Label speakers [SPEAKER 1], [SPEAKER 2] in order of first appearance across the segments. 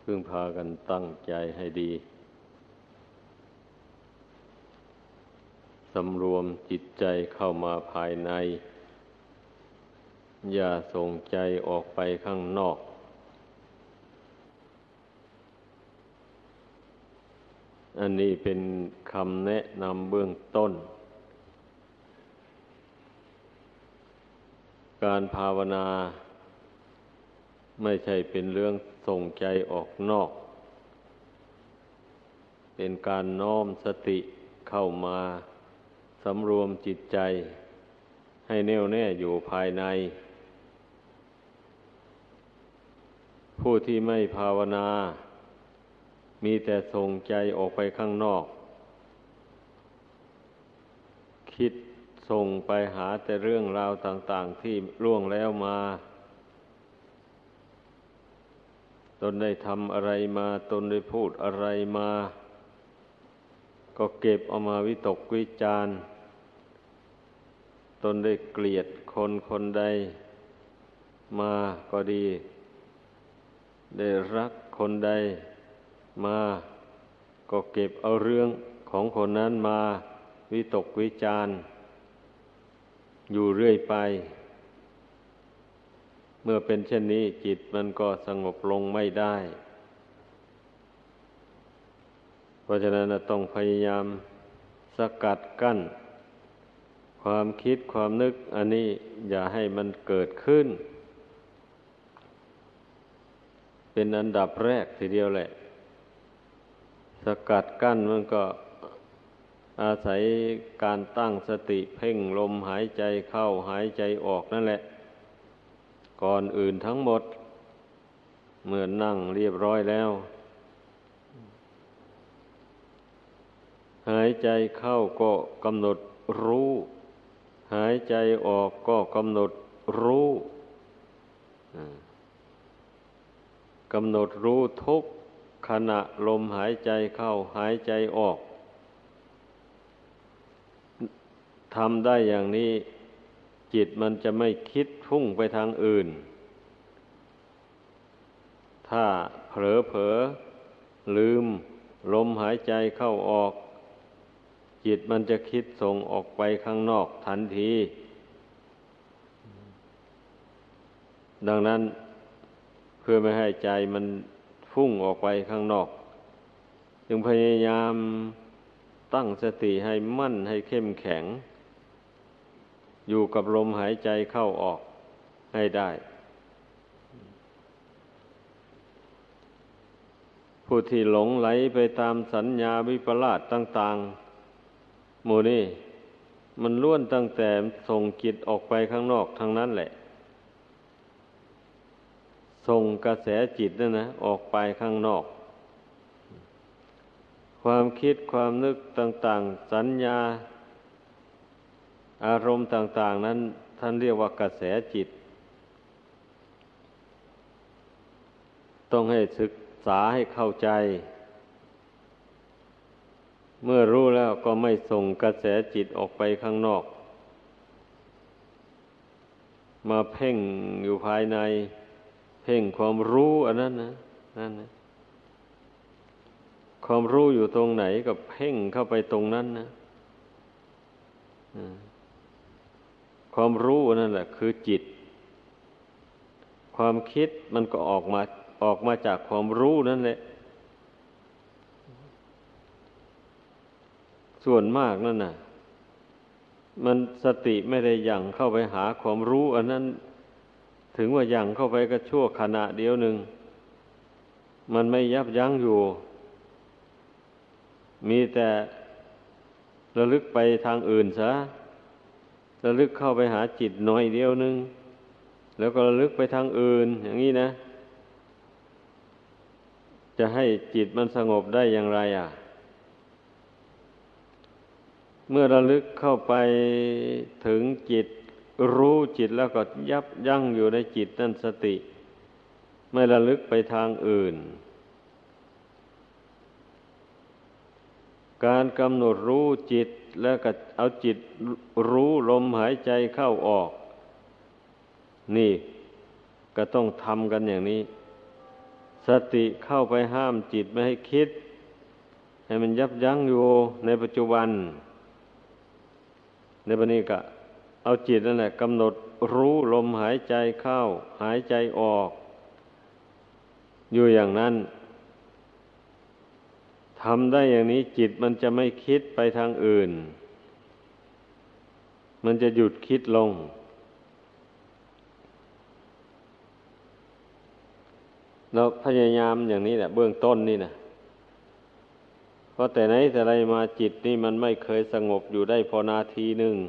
[SPEAKER 1] พึ่งพากันตั้งใจให้ดีสำรวมจิตใจเข้ามาภายในอย่าส่งใจออกไปข้างนอกอันนี้เป็นคำแนะนำเบื้องต้นการภาวนาไม่ใช่เป็นเรื่องส่งใจออกนอกเป็นการน้อมสติเข้ามาสำรวมจิตใจให้แน่วแน่อยู่ภายในผู้ที่ไม่ภาวนามีแต่ส่งใจออกไปข้างนอกคิดส่งไปหาแต่เรื่องราวต่างๆที่ล่วงแล้วมาตนได้ทำอะไรมาตนได้พูดอะไรมาก็เก็บเอามาวิตกวิจารณ์ตนได้เกลียดคนคนใดมาก็ดีได้รักคนใดมาก็เก็บเอาเรื่องของคนนั้นมาวิตกวิจารณ์อยู่เรื่อยไปเมื่อเป็นเช่นนี้จิตมันก็สงบลงไม่ได้เพราะฉะนั้นต้องพยายามสกัดกั้นความคิดความนึกอันนี้อย่าให้มันเกิดขึ้นเป็นอันดับแรกทีเดียวแหละสกัดกั้นมันก็อาศัยการตั้งสติเพ่งลมหายใจเข้าหายใจออกนั่นแหละก่อนอื่นทั้งหมดเมื่อนั่งเรียบร้อยแล้วหายใจเข้าก็กำหนดรู้หายใจออกก็กำหนดรู้กำหนดรู้ทุกขณะลมหายใจเข้าหายใจออกทำได้อย่างนี้จิตมันจะไม่คิดพุ่งไปทางอื่นถ้าเผลอลืมลมหายใจเข้าออกจิตมันจะคิดส่งออกไปข้างนอกทันทีดังนั้นเพื่อไม่ให้ใจมันฟุ้งออกไปข้างนอกจึงพยายามตั้งสติให้มั่นให้เข้มแข็งอยู่กับลมหายใจเข้าออกให้ได้ผู้ที่หลงไหลไปตามสัญญาวิปลาสต่างๆหมู่นี้มันล้วนตั้งแต่ส่งจิตออกไปข้างนอกทั้งนั้นแหละส่งกระแสจิตนั่นนะออกไปข้างนอกความคิดความนึกต่างๆสัญญาอารมณ์ต่างๆนั้นท่านเรียกว่ากระแสจิตต้องให้ศึกษาให้เข้าใจเมื่อรู้แล้วก็ไม่ส่งกระแสจิตออกไปข้างนอกมาเพ่งอยู่ภายในเพ่งความรู้อันนั้นนะนั่นนะความรู้อยู่ตรงไหนก็เพ่งเข้าไปตรงนั้นนะความรู้นั่นแหละคือจิตความคิดมันก็ออกมาจากความรู้นั่นแหละส่วนมากนั่นน่ะมันสติไม่ได้ยั่งเข้าไปหาความรู้อันนั้นถึงว่ายั่งเข้าไปก็ชั่วขณะเดียวหนึ่งมันไม่ยับยั้งอยู่มีแต่ระลึกไปทางอื่นซะระลึกเข้าไปหาจิตหน่อยเดียวนึงแล้วก็ระลึกไปทางอื่นอย่างนี้นะจะให้จิตมันสงบได้อย่างไรเมื่อระลึกเข้าไปถึงจิตรู้จิตแล้วก็ยับยั้งอยู่ในจิตนั่นสติไม่ระลึกไปทางอื่นการกำหนดรู้จิตแล้วก็เอาจิตรู้ลมหายใจเข้าออกนี่ก็ต้องทำกันอย่างนี้สติเข้าไปห้ามจิตไม่ให้คิดให้มันยับยั้งอยู่ในปัจจุบันในบัดนี้ก็เอาจิตนั่นแหละกำหนดรู้ลมหายใจเข้าหายใจออกอยู่อย่างนั้นทำได้อย่างนี้จิตมันจะไม่คิดไปทางอื่นมันจะหยุดคิดลงเราพยายามอย่างนี้แหละเบื้องต้นนี่นะเพราะแต่ไหนแต่ไรมาจิตนี่มันไม่เคยสงบอยู่ได้พอนาทีหนึ่ง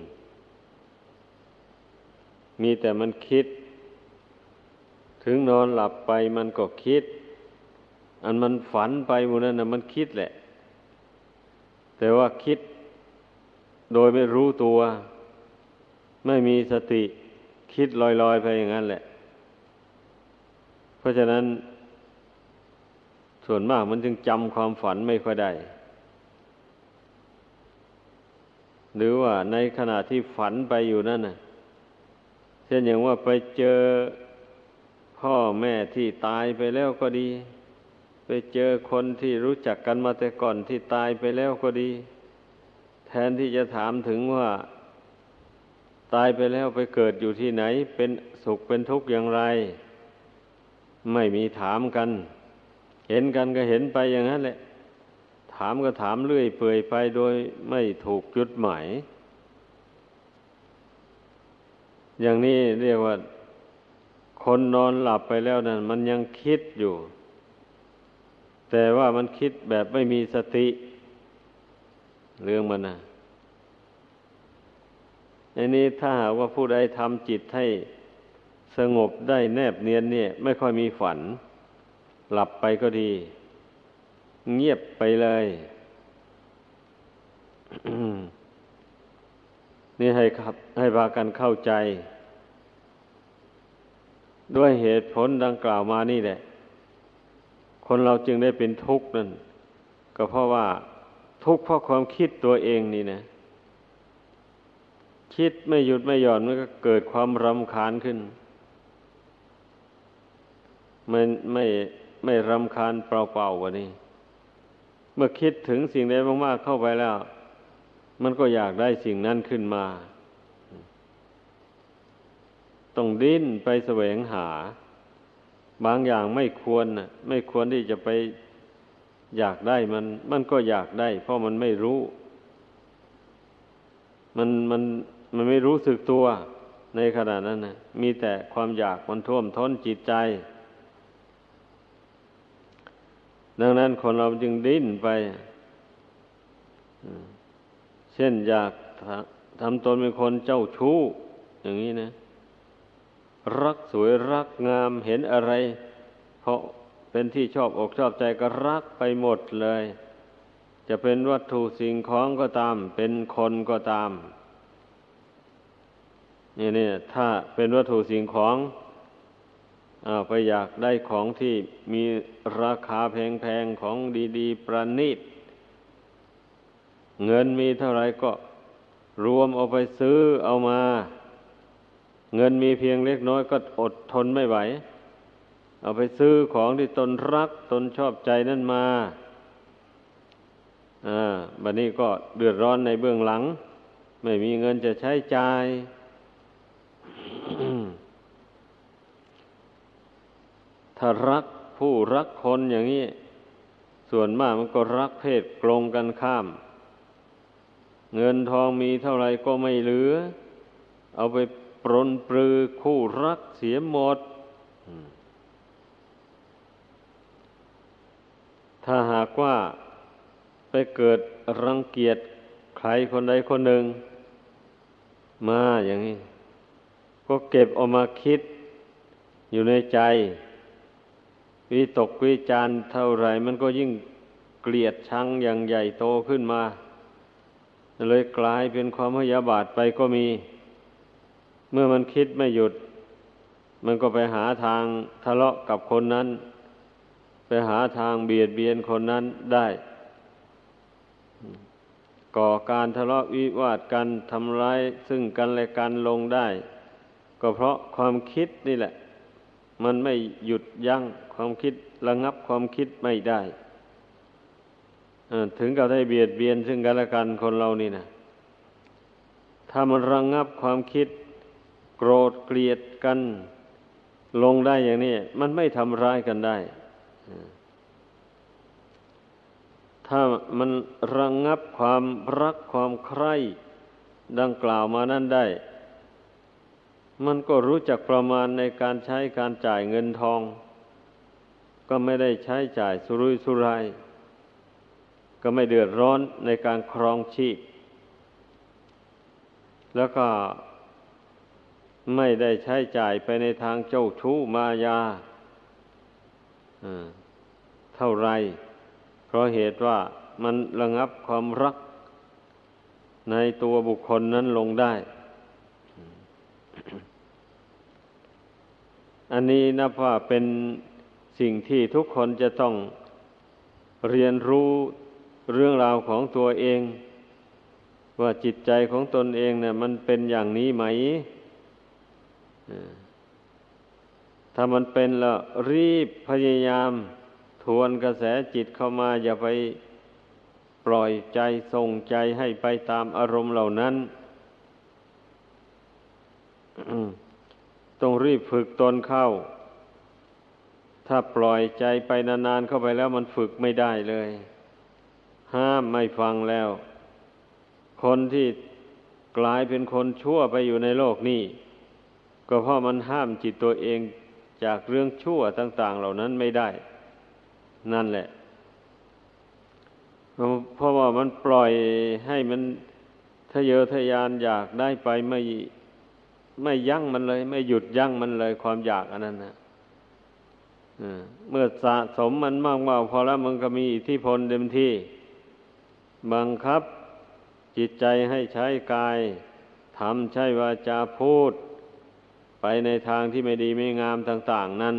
[SPEAKER 1] มีแต่มันคิดถึงนอนหลับไปมันก็คิดอันมันฝันไปหมดนั้นนะมันคิดแหละแต่ว่าคิดโดยไม่รู้ตัวไม่มีสติคิดลอยๆไปอย่างนั้นแหละเพราะฉะนั้นส่วนมากมันจึงจำความฝันไม่ค่อยได้หรือว่าในขณะที่ฝันไปอยู่นั่นน่ะเช่นอย่างว่าไปเจอพ่อแม่ที่ตายไปแล้วก็ดีไปเจอคนที่รู้จักกันมาแต่ก่อนที่ตายไปแล้วก็ดีแทนที่จะถามถึงว่าตายไปแล้วไปเกิดอยู่ที่ไหนเป็นสุขเป็นทุกข์อย่างไรไม่มีถามกันเห็นกันก็เห็นไปอย่างนั้นแหละถามก็ถามเรื่อยเปื่อยไปโดยไม่ถูกจุดหมายอย่างนี้เรียกว่าคนนอนหลับไปแล้วนั่นมันยังคิดอยู่แต่ว่ามันคิดแบบไม่มีสติเรื่องมันนะอันนี้ถ้าหากว่าผู้ใดทำจิตให้สงบได้แนบเนียนเนี่ยไม่ค่อยมีฝันหลับไปก็ดีเงียบไปเลยนี่ให้พากันเข้าใจด้วยเหตุผลดังกล่าวมานี่แหละคนเราจึงได้เป็นทุกข์นั่นก็เพราะว่าทุกข์เพราะความคิดตัวเองนี่นะคิดไม่หยุดไม่หย่อนมันก็เกิดความรำคาญขึ้นมันไม่รำคาญเปล่าๆวะนี่เมื่อคิดถึงสิ่งใดมากๆเข้าไปแล้วมันก็อยากได้สิ่งนั้นขึ้นมาต้องดิ้นไปแสวงหาบางอย่างไม่ควรที่จะไปอยากได้มันก็อยากได้เพราะมันไม่รู้มันไม่รู้สึกตัวในขณะนั้นนะมีแต่ความอยากมันท่วมท้นจิตใจดังนั้นคนเราจึงดิ้นไปเช่นอยากทำตนเป็นคนเจ้าชู้อย่างนี้นะรักสวยรักงามเห็นอะไรเพราะเป็นที่ชอบอกชอบใจก็รักไปหมดเลยจะเป็นวัตถุสิ่งของก็ตามเป็นคนก็ตามนี่ถ้าเป็นวัตถุสิ่งของไปอยากได้ของที่มีราคาแพงๆของดีๆประณีตเงินมีเท่าไรก็รวมเอาไปซื้อเอามาเงินมีเพียงเล็กน้อยก็อดทนไม่ไหวเอาไปซื้อของที่ตนรักตนชอบใจนั่นมาบัดนี้ก็เดือดร้อนในเบื้องหลังไม่มีเงินจะใช้จ่าย ถ้ารักผู้รักคนอย่างนี้ส่วนมากมันก็รักเพศตรงกันข้ามเงินทองมีเท่าไรก็ไม่เหลือเอาไปปรนปรื้อคู่รักเสียหมดถ้าหากว่าไปเกิดรังเกียจใครคนใดคนหนึ่งมาอย่างนี้ก็เก็บเอามาคิดอยู่ในใจวิตกวิจารณ์เท่าไรมันก็ยิ่งเกลียดชังอย่างใหญ่โตขึ้นมาเลยกลายเป็นความพยาบาทไปก็มีเมื่อมันคิดไม่หยุดมันก็ไปหาทางทะเลาะกับคนนั้นไปหาทางเบียดเบียนคนนั้นได้ก่อการทะเลาะวิวาทกันทำร้ายซึ่งกันและกันลงได้ก็เพราะความคิดนี่แหละมันไม่หยุดยั้งความคิดระงับความคิดไม่ได้ถึงกับได้เบียดเบียนซึ่งกันและกันคนเรานี่นะถ้ามันระงับความคิดโกรธเกลียดกันลงได้อย่างนี้มันไม่ทำร้ายกันได้ถ้ามันระงับความรักความใคร่ดังกล่าวมานั้นได้มันก็รู้จักประมาณในการใช้การจ่ายเงินทองก็ไม่ได้ใช้จ่ายสุรุ่ยสุร่ายก็ไม่เดือดร้อนในการครองชีพแล้วก็ไม่ได้ใช้จ่ายไปในทางเจ้าชู้มายาเท่าไรเพราะเหตุว่ามันระงับความรักในตัวบุคคลนั้นลงได้อันนี้นับว่าเป็นสิ่งที่ทุกคนจะต้องเรียนรู้เรื่องราวของตัวเองว่าจิตใจของตนเองเนี่ยมันเป็นอย่างนี้ไหมถ้ามันเป็นแล้วรีบพยายามทวนกระแสจิตเข้ามาอย่าไปปล่อยใจส่งใจให้ไปตามอารมณ์เหล่านั้นต้องรีบฝึกตนเข้าถ้าปล่อยใจไปนานๆเข้าไปแล้วมันฝึกไม่ได้เลยห้ามไม่ฟังแล้วคนที่กลายเป็นคนชั่วไปอยู่ในโลกนี้ก็เพราะมันห้ามจิตตัวเองจากเรื่องชั่วต่างๆเหล่านั้นไม่ได้นั่นแหละเพราะว่ามันปล่อยให้มันทะเยอทะยานอยากได้ไปไม่ยั้งมันเลยไม่หยุดยั้งมันเลยความอยากอันนั้นนะเมื่อสะสมมันมากๆพอแล้วมันก็มีอิทธิพลเต็มที่บังคับจิตใจให้ใช้กายทำใช้วาจาพูดไปในทางที่ไม่ดีไม่งามต่างๆนั้น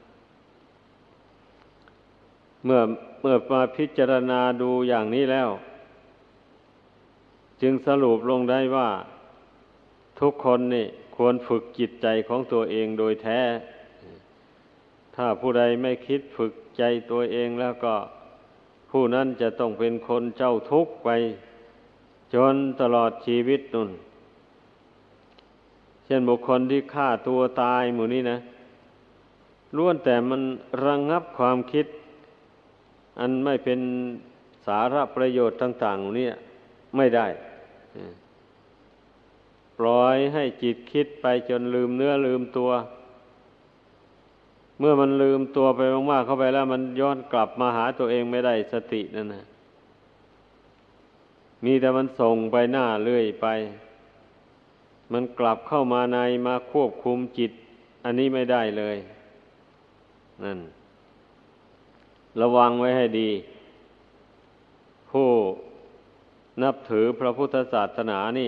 [SPEAKER 1] เมื่อมาพิจารณาดูอย่างนี้แล้วจึงสรุปลงได้ว่าทุกคนนี่ควรฝึกจิตใจของตัวเองโดยแท้ถ้าผู้ใดไม่คิดฝึกใจตัวเองแล้วก็ผู้นั้นจะต้องเป็นคนเจ้าทุกข์ไปจนตลอดชีวิตนู่นเช่นบุคคลที่ฆ่าตัวตายหมู่นี้นะล้วนแต่มันระงับความคิดอันไม่เป็นสาระประโยชน์ต่างๆหมู่นี้ไม่ได้ปล่อยให้จิตคิดไปจนลืมเนื้อลืมตัวเมื่อมันลืมตัวไปมากๆเข้าไปแล้วมันย้อนกลับมาหาตัวเองไม่ได้สตินั่นนะมีแต่มันส่งไปหน้าเรื่อยไปมันกลับเข้ามาในมาควบคุมจิตอันนี้ไม่ได้เลยนั่นระวังไว้ให้ดีผู้นับถือพระพุทธศาสนานี่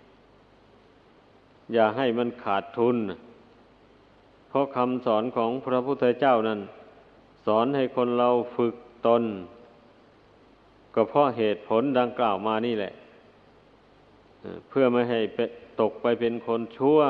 [SPEAKER 1] อย่าให้มันขาดทุนเพราะคำสอนของพระพุทธเจ้านั้นสอนให้คนเราฝึกตนก็เพราะเหตุผลดังกล่าวมานี่แหละเพื่อไม่ให้ตกไปเป็นคนชั่ว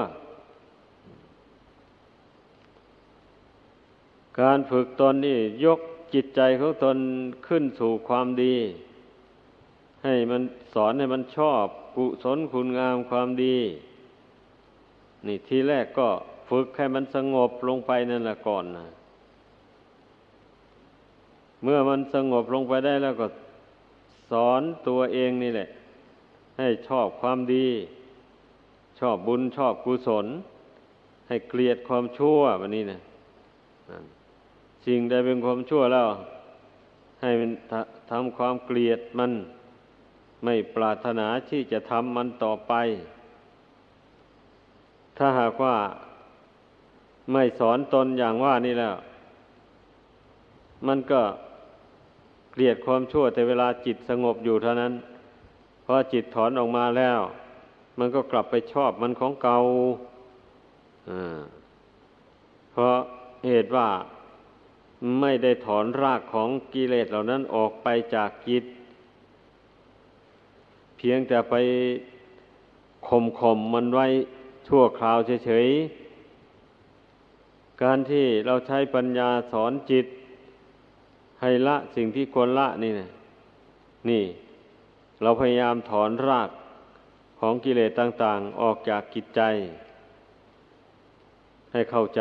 [SPEAKER 1] การฝึกตนนี่ยกจิตใจของตนขึ้นสู่ความดีให้มันสอนให้มันชอบกุศลคุณงามความดีนี่ทีแรกก็ฝึกให้มันสงบลงไปนั่นแหละก่อนนะเมื่อมันสงบลงไปได้แล้วก็สอนตัวเองนี่แหละให้ชอบความดีชอบบุญชอบกุศลให้เกลียดความชั่วแบบนี้นะสิ่งใดเป็นความชั่วแล้วให้มันทำความเกลียดมันไม่ปรารถนาที่จะทำมันต่อไปถ้าหากว่าไม่สอนตนอย่างว่านี่แล้วมันก็เกลียดความชั่วแต่เวลาจิตสงบอยู่เท่านั้นพอจิตถอนออกมาแล้วมันก็กลับไปชอบมันของเก่าเพราะเหตุว่าไม่ได้ถอนรากของกิเลสเหล่านั้นออกไปจากจิตเพียงแต่ไปข่มมันไว้ชั่วคราวเฉยการที่เราใช้ปัญญาสอนจิตให้ละสิ่งที่ควรละนี่นะนี่เราพยายามถอนรากของกิเลสต่างๆออกจากจิตใจให้เข้าใจ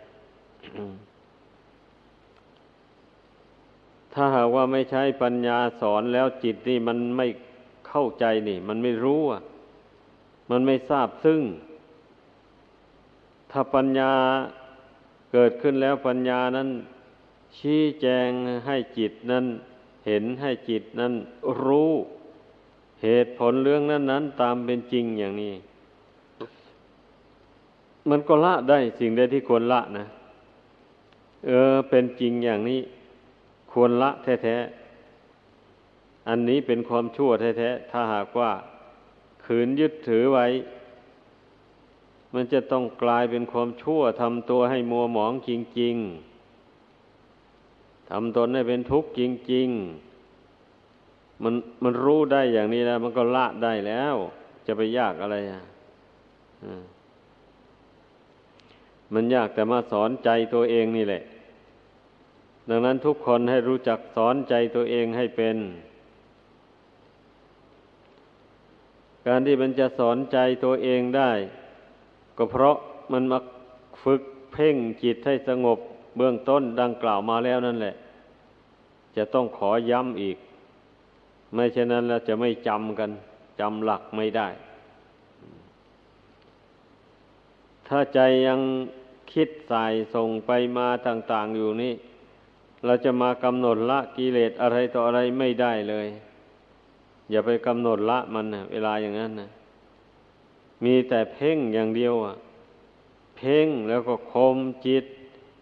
[SPEAKER 1] ถ้าหากว่าไม่ใช้ปัญญาสอนแล้วจิตนี่มันไม่เข้าใจนี่มันไม่รู้อ่ะมันไม่ทราบซึ้งถ้าปัญญาเกิดขึ้นแล้วปัญญานั้นชี้แจงให้จิตนั้นเห็นให้จิตนั้นรู้เหตุผลเรื่องนั้นๆตามเป็นจริงอย่างนี้มันก็ละได้สิ่งใดที่ควรละนะเป็นจริงอย่างนี้ควรละแท้ๆอันนี้เป็นความชั่วแท้ๆถ้าหากว่าขืนยึดถือไว้มันจะต้องกลายเป็นความชั่วทำตัวให้มัวหมองจริงๆทำตนให้เป็นทุกข์จริงๆมันรู้ได้อย่างนี้แล้วมันก็ละได้แล้วจะไปยากอะไรมันยากแต่มาสอนใจตัวเองนี่แหละดังนั้นทุกคนให้รู้จักสอนใจตัวเองให้เป็นการที่มันจะสอนใจตัวเองได้ก็เพราะมันมาฝึกเพ่งจิตให้สงบเบื้องต้นดังกล่าวมาแล้วนั่นแหละจะต้องขอย้ำอีกไม่เช่นนั้นแล้วจะไม่จำกันจำหลักไม่ได้ถ้าใจยังคิดสายส่งไปมาต่างๆอยู่นี่เราจะมากำหนดละกิเลสอะไรต่ออะไรไม่ได้เลยอย่าไปกำหนดละมันนะเวลาอย่างนั้นนะมีแต่เพ่งอย่างเดียวเพ่งแล้วก็ข่มจิต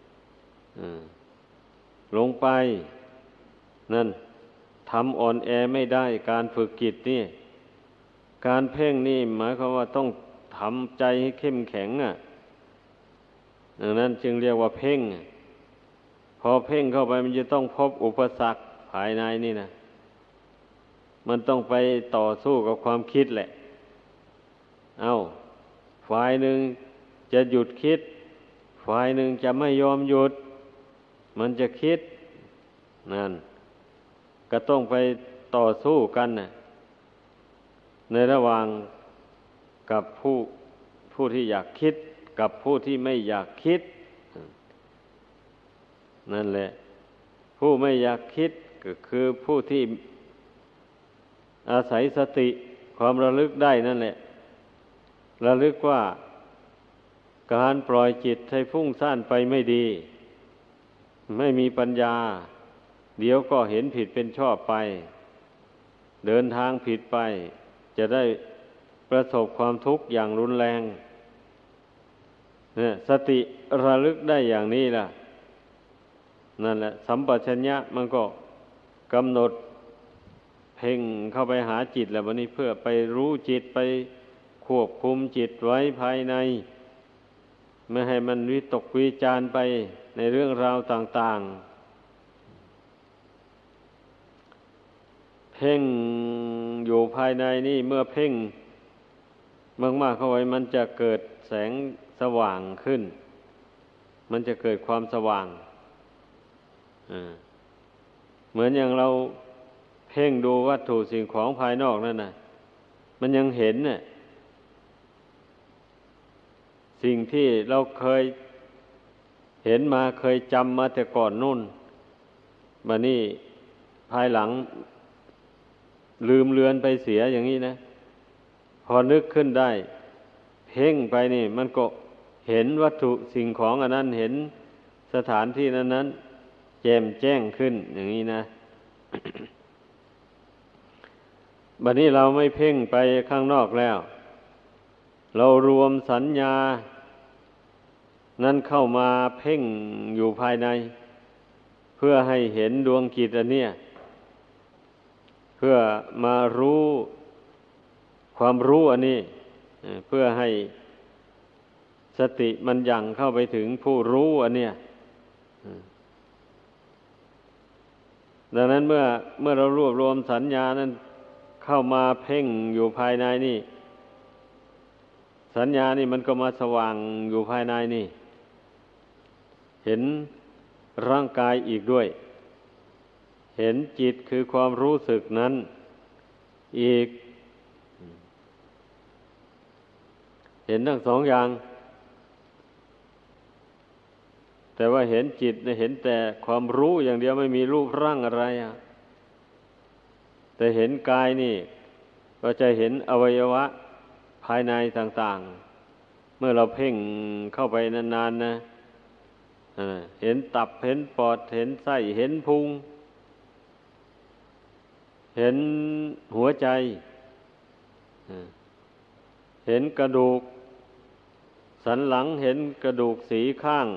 [SPEAKER 1] ลงไปนั่นทำอ่อนแอไม่ได้การฝึกจิตนี่การเพ่งนี่หมายความว่าต้องทำใจให้เข้มแข็งดังนั้นจึงเรียกว่าเพ่งพอเพ่งเข้าไปมันจะต้องพบอุปสรรคภายในนี่นะมันต้องไปต่อสู้กับความคิดแหละฝ่ายหนึ่งจะหยุดคิดฝ่ายหนึ่งจะไม่ยอมหยุดมันจะคิดนั่นก็ต้องไปต่อสู้กันในระหว่างกับผู้ที่อยากคิดกับผู้ที่ไม่อยากคิดนั่นแหละผู้ไม่อยากคิดก็คือผู้ที่อาศัยสติความระลึกได้นั่นแหละระลึกว่าการปล่อยจิตให้ฟุ้งซ่านไปไม่ดีไม่มีปัญญาเดี๋ยวก็เห็นผิดเป็นชอบไปเดินทางผิดไปจะได้ประสบความทุกข์อย่างรุนแรงเนี่ยสติระลึกได้อย่างนี้ล่ะนั่นแหละสัมปชัญญะมันก็กำหนดเพ่งเข้าไปหาจิตแล้ววันนี้เพื่อไปรู้จิตไปควบคุมจิตไว้ภายในไม่ให้มันวิตกวิจารไปในเรื่องราวต่างๆเพ่งอยู่ภายในนี่เมื่อเพ่งมากๆเข้าไว้มันจะเกิดแสงสว่างขึ้นมันจะเกิดความสว่างเหมือนอย่างเราเพ่งดูวัตถุสิ่งของภายนอกนั่นน่ะมันยังเห็นน่ะสิ่งที่เราเคยเห็นมาเคยจำมาแต่ก่อนนู่นบัดนี้ภายหลังลืมเลือนไปเสียอย่างนี้นะพอนึกขึ้นได้เพ่งไปนี่มันก็เห็นวัตถุสิ่งของอันนั้นเห็นสถานที่นั้นๆแจ่มแจ้งขึ้นอย่างนี้นะ บัดนี้เราไม่เพ่งไปข้างนอกแล้วเรารวมสัญญานั้นเข้ามาเพ่งอยู่ภายในเพื่อให้เห็นดวงจิตอันเนี้ยเพื่อมารู้ความรู้อันนี้เพื่อให้สติมันยั่งเข้าไปถึงผู้รู้อันเนี้ยดังนั้นเมื่อเรารวบรวมสัญญานั้นเข้ามาเพ่งอยู่ภายในนี่สัญญานี่มันก็มาสว่างอยู่ภายในนี่เห็นร่างกายอีกด้วยเห็นจิตคือความรู้สึกนั้นอีกเห็นทั้งสองอย่างแต่ว่าเห็นจิตเห็นแต่ความรู้อย่างเดียวไม่มีรูปร่างอะไรแต่เห็นกายนี่ก็จะเห็นอวัยวะภายในต่างๆเมื่อเราเพ่งเข้าไปนานๆนะเห็นตับเห็นปอดเห็นไส้เห็นพุงเห็นหัวใจเห็นกระดูกสันหลังเห็นกระดูกสีข้าง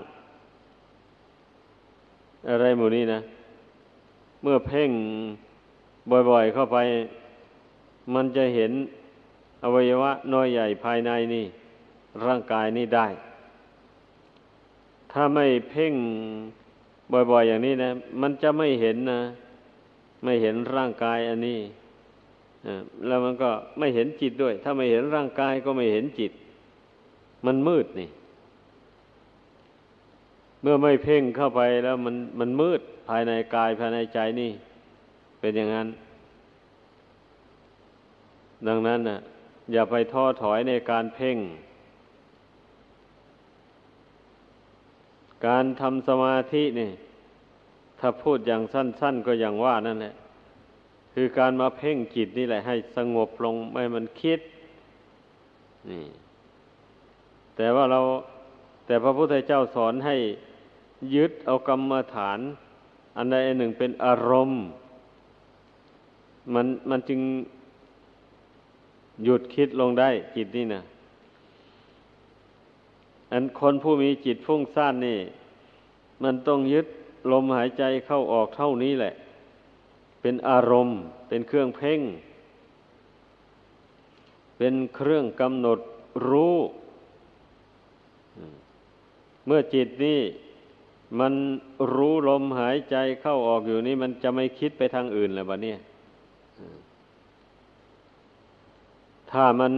[SPEAKER 1] อะไรหมู่นี้นะเมื่อเพ่งบ่อยๆเข้าไปมันจะเห็นอวัยวะน้อยใหญ่ภายในนี่ร่างกายนี่ได้ถ้าไม่เพ่งบ่อยๆอย่างนี้นะมันจะไม่เห็นนะไม่เห็นร่างกายอันนี้แล้วมันก็ไม่เห็นจิตด้วยถ้าไม่เห็นร่างกายก็ไม่เห็นจิตมันมืดนี่เมื่อไม่เพ่งเข้าไปแล้วมันมืดภายในกายภายในใจนี่เป็นอย่างนั้นดังนั้นน่ะอย่าไปท้อถอยในการเพ่งการทำสมาธินี่ถ้าพูดอย่างสั้นๆก็อย่างว่านั่นแหละคือการมาเพ่งจิตนี่แหละให้สงบลงไม่มันคิดนี่แต่พระพุทธเจ้าสอนให้ยึดเอากรรมฐานอันใดอันหนึ่งเป็นอารมณ์มันจึงหยุดคิดลงได้จิตนี่นะอันคนผู้มีจิตฟุ้งซ่านนี่มันต้องยึดลมหายใจเข้าออกเท่านี้แหละเป็นอารมณ์เป็นเครื่องเพ่งเป็นเครื่องกำหนดรู้เมื่อจิตนี่มันรู้ลมหายใจเข้าออกอยู่นี่มันจะไม่คิดไปทางอื่นแล้วบัดนี้ถ้ามัน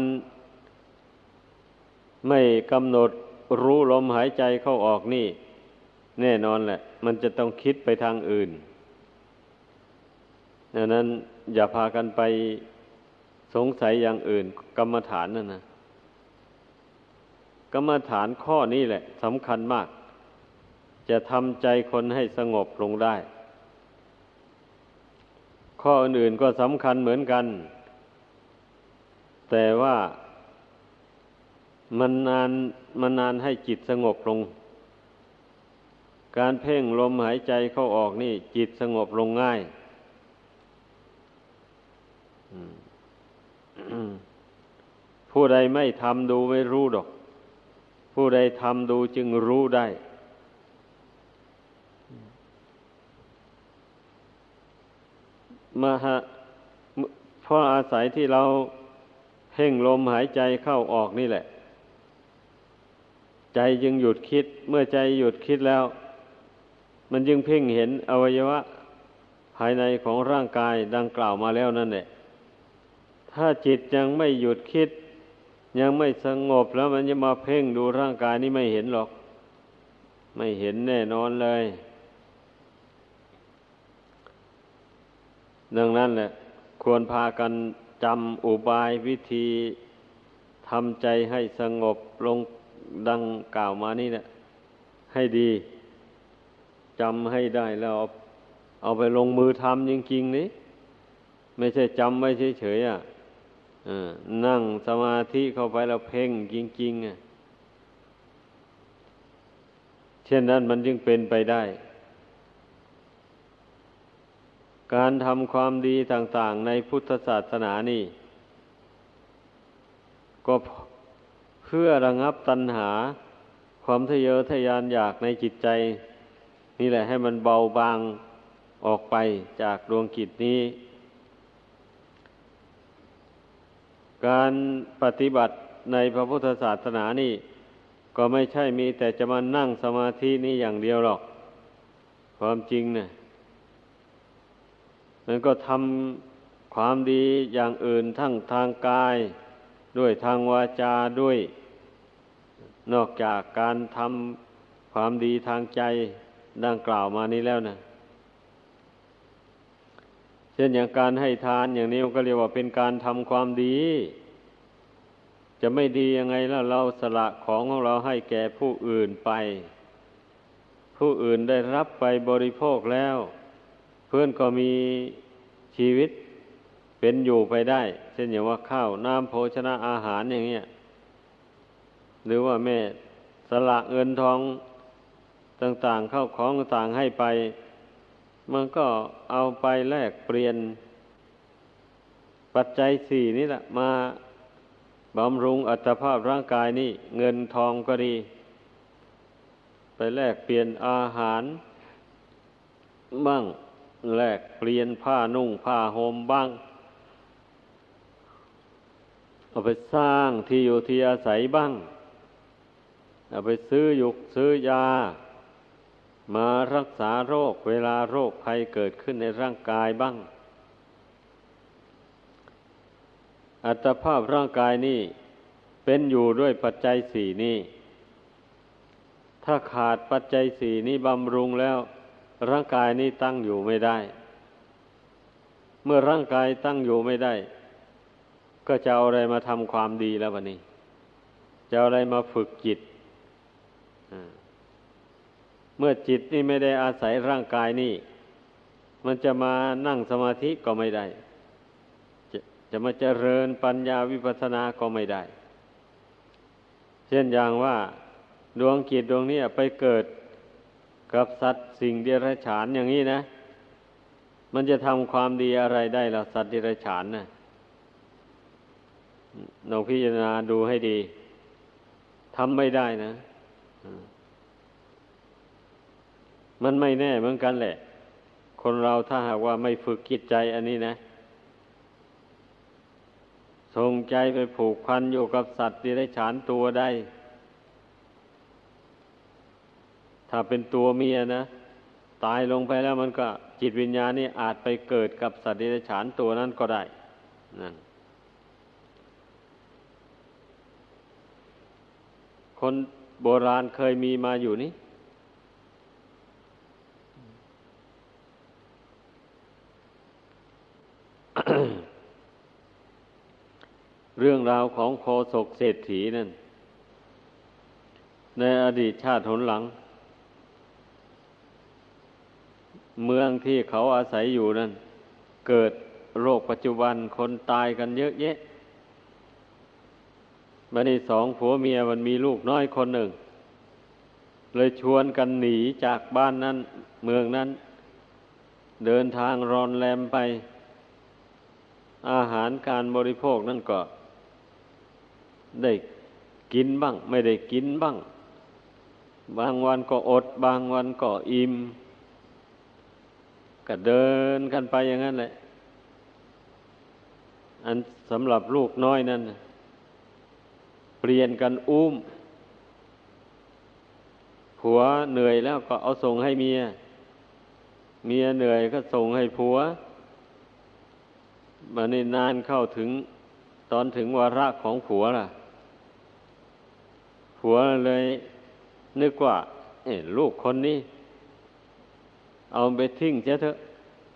[SPEAKER 1] ไม่กำหนดรู้ลมหายใจเข้าออกนี่แน่นอนแหละมันจะต้องคิดไปทางอื่นดังนั้นอย่าพากันไปสงสัยอย่างอื่นกรรมฐานนั่นนะกรรมฐานข้อนี้แหละสำคัญมากจะทำใจคนให้สงบลงได้ข้ออื่นๆก็สำคัญเหมือนกันแต่ว่ามันนานให้จิตสงบลงการเพ่งลมหายใจเข้าออกนี่จิตสงบลงง่ายผู้ใดไม่ทำดูไม่รู้ดอกผู้ใดทำดูจึงรู้ได้เพราะอาศัยที่เราเพ่งลมหายใจเข้าออกนี่แหละใจจึงหยุดคิดเมื่อใจหยุดคิดแล้วมันจึงเพ่งเห็นอวัยวะภายในของร่างกายดังกล่าวมาแล้วนั่นแหละถ้าจิตยังไม่หยุดคิดยังไม่สงบแล้วมันจะมาเพ่งดูร่างกายนี่ไม่เห็นหรอกไม่เห็นแน่นอนเลยดังนั้นแหละควรพากันจำอุบายวิธีทำใจให้สงบลงดังกล่าวมานี่แหละให้ดีจำให้ได้แล้วเอาไปลงมือทำจริงๆนี่ไม่ใช่จำไว้เฉยๆนั่งสมาธิเข้าไปแล้วเพ่งจริงๆเช่นนั้นมันจึงเป็นไปได้การทำความดีต่างๆในพุทธศาสนานี่ก็เพื่อระงับตัณหาความทะเยอทะยานอยากในจิตใจนี่แหละให้มันเบาบางออกไปจากดวงจิตนี้การปฏิบัติในพระพุทธศาสนานี่ก็ไม่ใช่มีแต่จะมานั่งสมาธินี่อย่างเดียวหรอกความจริงเนี่ยมันก็ทำความดีอย่างอื่นทั้งทางกายด้วยทางวาจาด้วยนอกจากการทำความดีทางใจดังกล่าวมานี้แล้วนะเช่นอย่างการให้ทานอย่างนี้มันก็เรียกว่าเป็นการทำความดีจะไม่ดียังไงแล้วเราสละของเราให้แก่ผู้อื่นไปผู้อื่นได้รับไปบริโภคแล้วเพื่อนก็มีชีวิตเป็นอยู่ไปได้เช่นอย่างว่าข้าวน้ำโภชนะอาหารอย่างเงี้ยหรือว่าแม่สละเงินทองต่างๆเข้าของต่างๆให้ไปมันก็เอาไปแลกเปลี่ยนปัจจัยสี่นี่แหละมาบำรุงอัตภาพร่างกายนี่เงินทองก็ดีไปแลกเปลี่ยนอาหารบ้างแลกเปลี่ยนผ้านุ่งผ้าห่มบ้างเอาไปสร้างที่อยู่ที่อาศัยบ้างเอาไปซื้อยุกซื้อยามารักษาโรคเวลาโรคภัยเกิดขึ้นในร่างกายบ้างอัตภาพร่างกายนี่เป็นอยู่ด้วยปัจจัยสี่นี้ถ้าขาดปัจจัยสี่นี้บำรุงแล้วร่างกายนี้ตั้งอยู่ไม่ได้เมื่อร่างกายตั้งอยู่ไม่ได้ก็จะเอาอะไรมาทำความดีแล้ววันนี้จะเอาอะไรมาฝึกจิตเมื่อจิตนี่ไม่ได้อาศัยร่างกายนี่มันจะมานั่งสมาธิก็ไม่ได้จะมาเจริญปัญญาวิปัสสนาก็ไม่ได้เช่นอย่างว่าดวงจิตดวงนี้ไปเกิดกับสัตว์สิ่งเดรัจฉานอย่างนี้นะมันจะทำความดีอะไรได้ล่ะสัตว์เดรัจฉานนะเราพิจารณาดูให้ดีทำไม่ได้นะมันไม่แน่เหมือนกันแหละคนเราถ้าหากว่าไม่ฝึกจิตใจอันนี้นะส่งใจไปผูกพันอยู่กับสัตว์เดรัจฉานตัวใดถ้าเป็นตัวเมียนะตายลงไปแล้วมันก็จิตวิญญาณนี่อาจไปเกิดกับสัตว์เดรัจฉานตัวนั้นก็ได้นั่นคนโบราณเคยมีมาอยู่นี่ เรื่องราวของโคศกเศรษฐีนั่นในอดีตชาติหนหลังเมืองที่เขาอาศัยอยู่นั่นเกิดโรคปัจจุบันคนตายกันเยอะแยะบัดนี้สองผัวเมียมันมีลูกน้อยคนหนึ่งเลยชวนกันหนีจากบ้านนั้นเมืองนั้นเดินทางรอนแรมไปอาหารการบริโภคนั่นก็ได้กินบ้างไม่ได้กินบ้างบางวันก็อดบางวันก็อิ่มก็เดินกันไปอย่างนั้นแหละอันสำหรับลูกน้อยนั้นเปลี่ยนกันอุ้มผัวเหนื่อยแล้วก็เอาส่งให้เมียเมียเหนื่อยก็ส่งให้ผัวมาในนานเข้าถึงตอนถึงวาระของผัวล่ะผัวเลยนึกว่าลูกคนนี้เอาไปทิ้งเสียเถอะ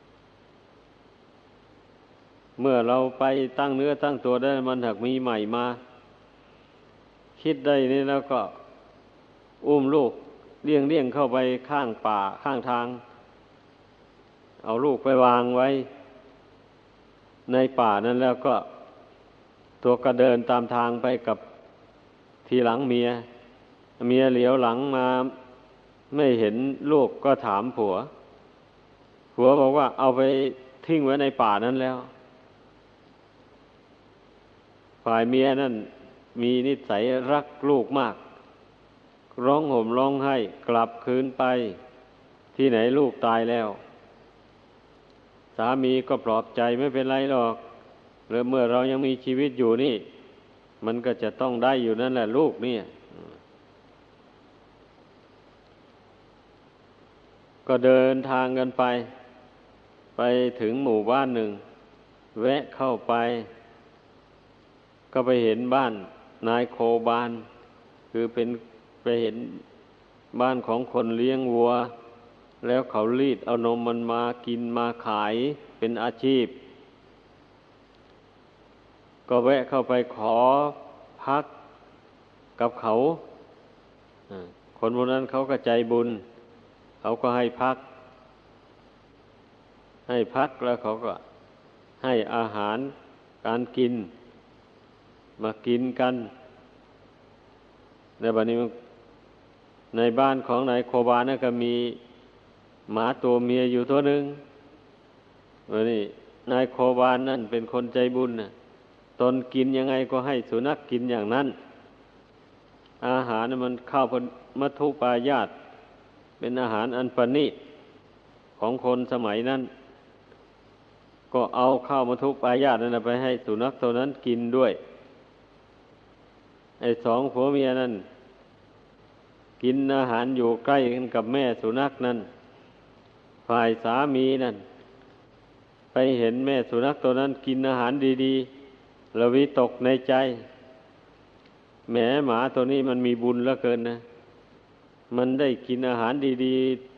[SPEAKER 1] เมื่อเราไปตั้งเนื้อตั้งตัวได้มันหากมีใหม่มาคิดได้นี่แล้วก็อุ้มลูกเลี้ยงเข้าไปข้างป่าข้างทางเอาลูกไปวางไว้ในป่านั้นแล้วก็ตัวก็เดินตามทางไปกับทีหลังเมียเหลียวหลังมาไม่เห็นลูกก็ถามผัวบอกว่าเอาไปทิ้งไว้ในป่านั้นแล้วฝ่ายเมียนั่นมีนิสัยรักลูกมากร้องห่มร้องไห้กลับคืนไปที่ไหนลูกตายแล้วสามีก็ปลอบใจไม่เป็นไรหรอกเมื่อเรายังมีชีวิตอยู่นี่มันก็จะต้องได้อยู่นั่นแหละลูกเนี่ยก็เดินทางกันไปถึงหมู่บ้านหนึ่งแวะเข้าไปก็ไปเห็นบ้านนายโคบาลคือไปเห็นบ้านของคนเลี้ยงวัวแล้วเขารีดเอานมมันมากินมาขายเป็นอาชีพก็แวะเข้าไปขอพักกับเขาคนพวกนั้นเขาก็ใจบุญเขาก็ให้พักแล้วเขาก็ให้อาหารการกินมากินกันในบัดนี้ในบ้านของนายโคบานะก็มีหมาตัวเมียอยู่ตัวหนึ่งวันนี้นายโคบานนั่นเป็นคนใจบุญนะตนกินยังไงก็ให้สุนัขกินอย่างนั้นอาหารมันข้าวมัทุปายาตเป็นอาหารอันประณีตของคนสมัยนั้นก็เอาข้าวมัทุปายาตนั่นไปให้สุนัขตัวนั้นกินด้วยไอ้สองผัวเมียนั่นกินอาหารอยู่ใกล้กันกับแม่สุนัขนั่นฝ่ายสามีนั่นไปเห็นแม่สุนัขตัวนั้นกินอาหารดีๆแล้ววิตกในใจแหมหมาตัวนี้มันมีบุญเหลือเกินนะมันได้กินอาหารดี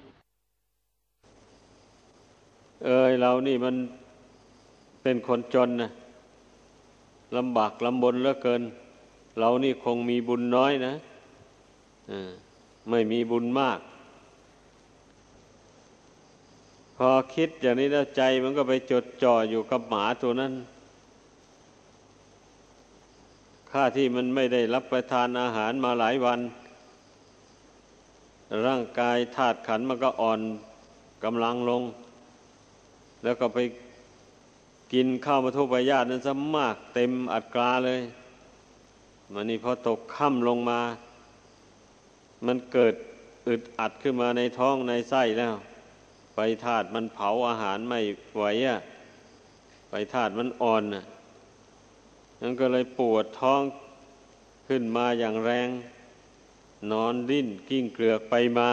[SPEAKER 1] ๆเรานี่มันเป็นคนจนนะลำบากลำบนเหลือเกินเรานี่คงมีบุญน้อยนะไม่มีบุญมากพอคิดอย่างนี้แล้วใจมันก็ไปจดจ่ออยู่กับหมาตัวนั้นข้าที่มันไม่ได้รับประทานอาหารมาหลายวันร่างกายธาตุขันธ์มันก็อ่อนกำลังลงแล้วก็ไปกินข้าวมัทุปายาตนั้นซะมากเต็มอัตราเลยมันนี่พอตกค่ำลงมามันเกิดอึดอัดขึ้นมาในท้องในไส้แล้วไฟธาตุมันเผาอาหารไม่ไหวไฟธาตุมันอ่อนนั่นก็เลยปวดท้องขึ้นมาอย่างแรงนอนดิ้นกิ้งเกลือกไปมา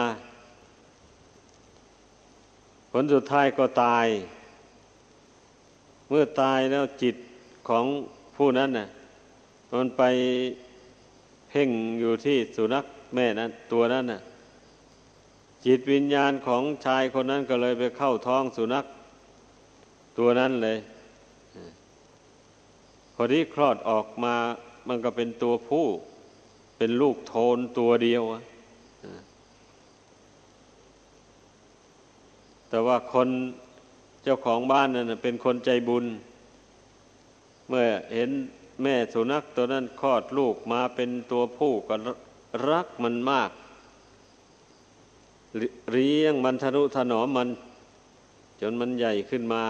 [SPEAKER 1] ผลสุดท้ายก็ตายเมื่อตายแล้วจิตของผู้นั้นมันไปเพ่งอยู่ที่สุนัขแม่นั้นตัวนั้นจิตวิญญาณของชายคนนั้นก็เลยไปเข้าท้องสุนัขตัวนั้นเลยพอที่คลอดออกมามันก็เป็นตัวผู้เป็นลูกโทนตัวเดียวแต่ว่าคนเจ้าของบ้านนั่นเป็นคนใจบุญเมื่อเห็นแม่สุนัขตัวนั้นคลอดลูกมาเป็นตัวผู้ก็รักมันมากเลี้ยงมันทนุถนอมมันจนมันใหญ่ขึ้นมา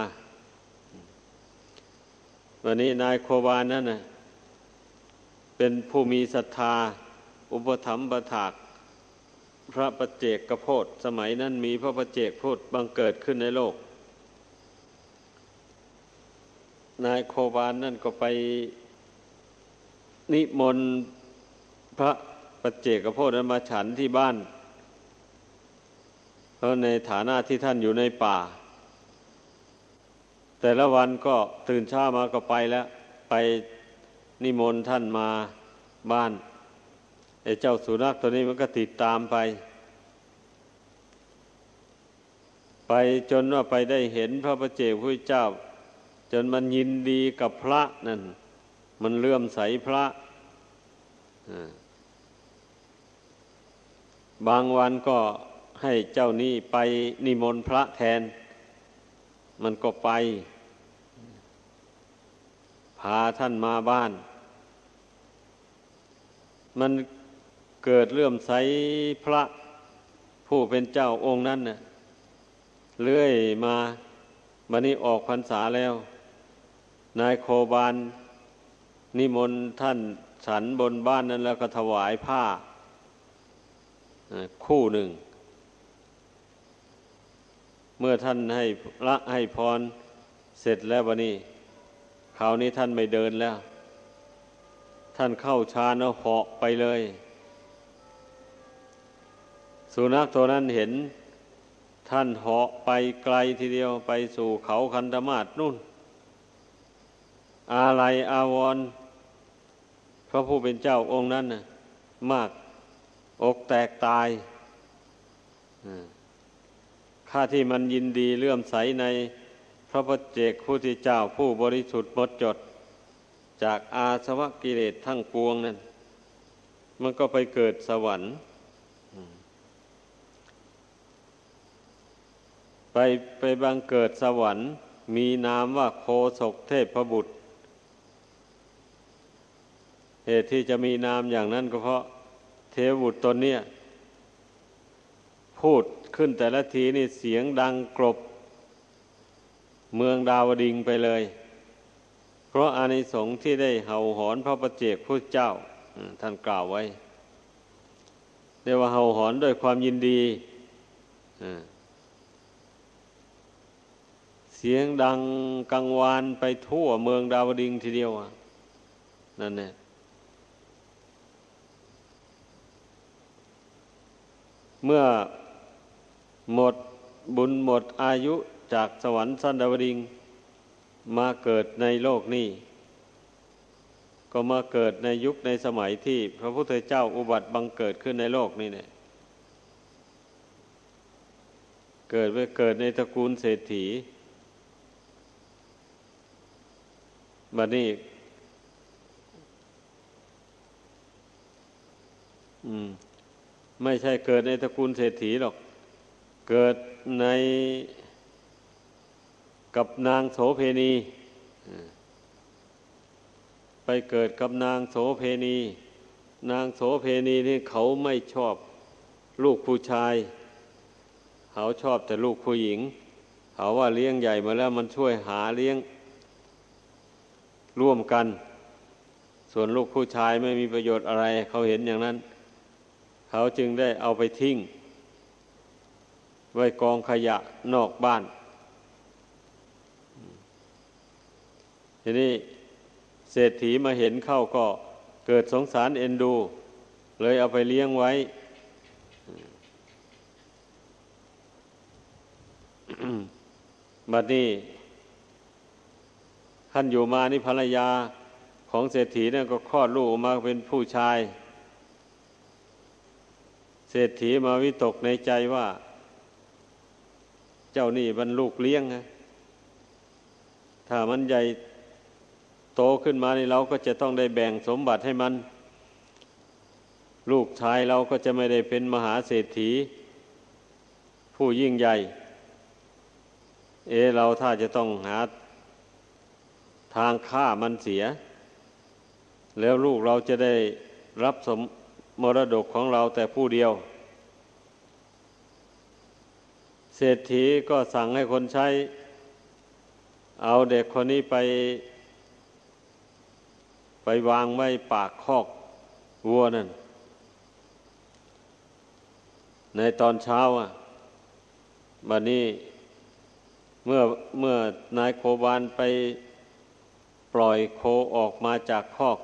[SPEAKER 1] วันนี้นายโคบาลนั่นเป็นผู้มีศรัทธาอุปถัมภ์ประถากพระปัจเจกโพธิ์สมัยนั้นมีพระปัจเจกโพธิ์บังเกิดขึ้นในโลกนายโคบาลนั่นก็ไปนิมนต์พระปัจเจกโพธิ์นั้นมาฉันที่บ้านเพราะในฐานะที่ท่านอยู่ในป่าแต่ละวันก็ตื่นเช้ามาก็ไปแล้วไปนิมนต์ท่านมาบ้านไอ้เจ้าสุนัขตัวนี้มันก็ติดตามไปจนว่าไปได้เห็นพระปัจเจกพุทธเจ้าจนมันยินดีกับพระนั่นมันเลื่อมใสพระบางวันก็ให้เจ้านี้ไปนิมนต์พระแทนมันก็ไปพาท่านมาบ้านมันเกิดเลื่อมใสพระผู้เป็นเจ้าองค์นั้นเรื่อยมาบัดนี้ออกพรรษาแล้วนายโคบาลนิมนต์ท่านฉันบนบ้านนั้นแล้วก็ถวายผ้าคู่หนึ่งเมื่อท่านให้พรเสร็จแล้วบัดนี้คราวนี้ท่านไม่เดินแล้วท่านเข้าฌานแล้วเหาะไปเลยสุนัขตัวนั้นเห็นท่านเหาะไปไกลทีเดียวไปสู่เขาคันธมาศนู่นอาลัยอาวรณ์พระผู้เป็นเจ้าองค์นั้นมากอกแตกตายข้าที่มันยินดีเลื่อมใสในพระปัจเจกพุทธเจ้าผู้บริสุทธิ์หมดจดจากอาสวะกิเลสทั้งปวงนั้นมันก็ไปเกิดสวรรค์ไปบังเกิดสวรรค์มีนามว่าโคศกเทพบุตรเหตุที่จะมีนามอย่างนั้นก็เพราะเทพบุตรตนเนี้ยพูดขึ้นแต่ละทีนี่เสียงดังกลบเมืองดาวดึงส์ไปเลยเพราะอานิสงส์ที่ได้เห่าหอนพระปัจเจกพุทธเจ้าท่านกล่าวไว้เรียกว่าเห่าหอนด้วยความยินดีเสียงดังกังวานไปทั่วเมืองดาวดึงส์ทีเดียวนั่นแหละเมื่อหมดบุญหมดอายุจากสวรรค์ชั้นดาวดึงส์มาเกิดในโลกนี้ก็มาเกิดในยุคในสมัยที่พระพุทธเจ้าอุบัติบังเกิดขึ้นในโลกนี้เนี่ยเกิดในตระกูลเศรษฐีบัดนี้ไม่ใช่เกิดในตระกูลเศรษฐีหรอกเกิดในกับนางโสเพณีไปเกิดกับนางโสเพณีนางโสเพณีนี่เขาไม่ชอบลูกผู้ชายเขาชอบแต่ลูกผู้หญิงเขาว่าเลี้ยงใหญ่มาแล้วมันช่วยหาเลี้ยงร่วมกันส่วนลูกผู้ชายไม่มีประโยชน์อะไรเขาเห็นอย่างนั้นเขาจึงได้เอาไปทิ้งไว้กองขยะนอกบ้านทีนี้เศรษฐีมาเห็นเข้าก็เกิดสงสารเอ็นดูเลยเอาไปเลี้ยงไว้ บัดนี้ท่านอยู่มานี่ภรรยาของเศรษฐีเนี่ยก็คลอดลูกออกมาเป็นผู้ชายเศรษฐีมาวิตกในใจว่าเจ้านี่มันลูกเลี้ยงนะถ้ามันใหญ่โตขึ้นมานี่เราก็จะต้องได้แบ่งสมบัติให้มันลูกชายเราก็จะไม่ได้เป็นมหาเศรษฐีผู้ยิ่งใหญ่เราถ้าจะต้องหาทางฆ่ามันเสียแล้วลูกเราจะได้รับสมมรดกของเราแต่ผู้เดียวเศรษฐีก็สั่งให้คนใช้เอาเด็กคนนี้ไปวางไว้ปากคอกวัวนั่นในตอนเช้าบัดนี้เมื่อนายโคบาลไปปล่อยโคออกมาจากคอก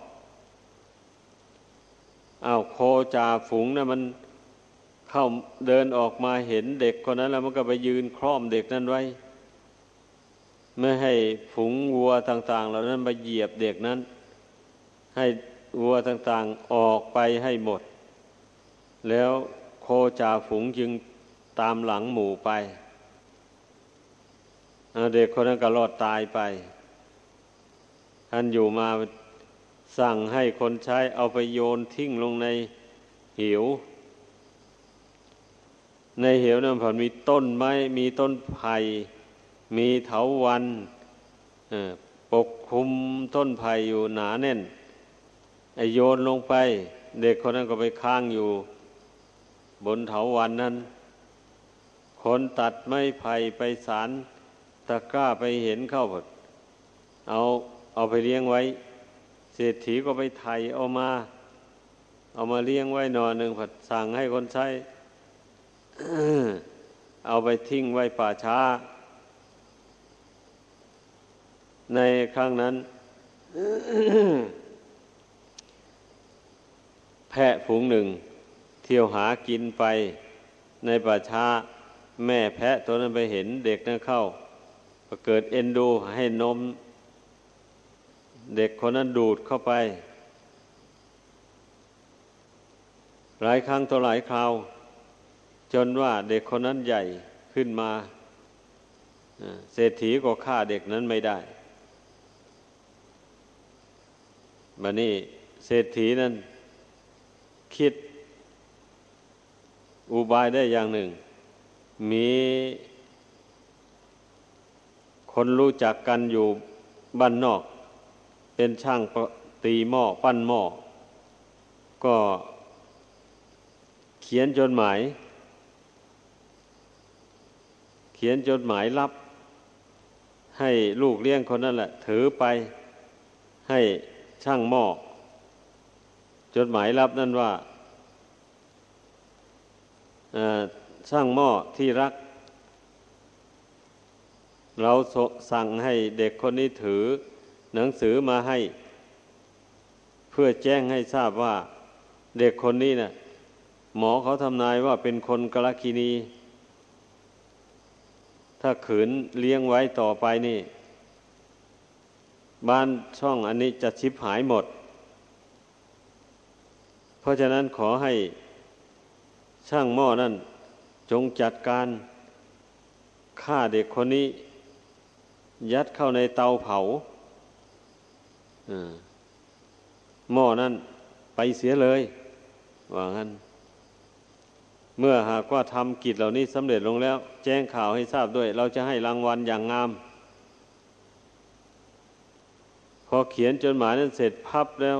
[SPEAKER 1] โคจ่าฝูงนะมันเข้าเดินออกมาเห็นเด็กคนนั้นแล้วมันก็ไปยืนคล้อมเด็กนั้นไว้ไม่ให้ฝูงวัวต่างๆเหล่านั้นมาเหยียบเด็กนั้นให้วัวต่างๆออกไปให้หมดแล้วโคจ่าฝูงจึงตามหลังหมู่ไปเด็กคนนั้นก็รอดตายไปท่านอยู่มาสั่งให้คนใช้เอาไปโยนทิ้งลงในเหวในเหวนั้นผ่านมีต้นไม้มีต้นไผ่มีเถาวัลย์ปกคลุมต้นไผ่อยู่หนาแน่นโยนลงไปเด็กคนนั้นก็ไปค้างอยู่บนเถาวัลย์นั้นคนตัดไม้ไผ่ไปสานตะกร้าไปเห็นเข้าเอาไปเลี้ยงไว้เศรษฐีก็ไปไถ่เอามาเลี้ยงไว้หน่อหนึ่งผัดสั่งให้คนใช้ เอาไปทิ้งไว้ป่าช้าในครั้งนั้น แพะฝูงหนึ่งเที่ยวหากินไปในป่าช้าแม่แพะตัวนั้นไปเห็นเด็กนั้นเข้าก็เกิดเอ็นดูให้นมเด็กคนนั้นดูดเข้าไปหลายครั้งต่อหลายคราวจนว่าเด็กคนนั้นใหญ่ขึ้นมาเศรษฐีก็ฆ่าเด็กนั้นไม่ได้บัดนี้เศรษฐีนั้นคิดอุบายได้อย่างหนึ่งมีคนรู้จักกันอยู่บ้านนอกเป็นช่างตีหม้อปั้นหม้อก็เขียนจดหมายลับให้ลูกเลี้ยงคนนั้นแหละถือไปให้ช่างหม้อจดหมายลับนั่นว่าช่างหม้อที่รักเราสั่งให้เด็กคนนี้ถือหนังสือมาให้เพื่อแจ้งให้ทราบว่าเด็กคนนี้น่ะหมอเขาทำนายว่าเป็นคนกลกิณีถ้าขืนเลี้ยงไว้ต่อไปนี่บ้านช่องอันนี้จะชิบหายหมดเพราะฉะนั้นขอให้ช่างหม้อนั่นจงจัดการฆ่าเด็กคนนี้ยัดเข้าในเตาเผาหม้อนั่นไปเสียเลยว่างั้นเมื่อหากว่าทำกิจเหล่านี้สำเร็จลงแล้วแจ้งข่าวให้ทราบด้วยเราจะให้รางวัลอย่างงามพอเขียนจดหมายนั้นเสร็จพับแล้ว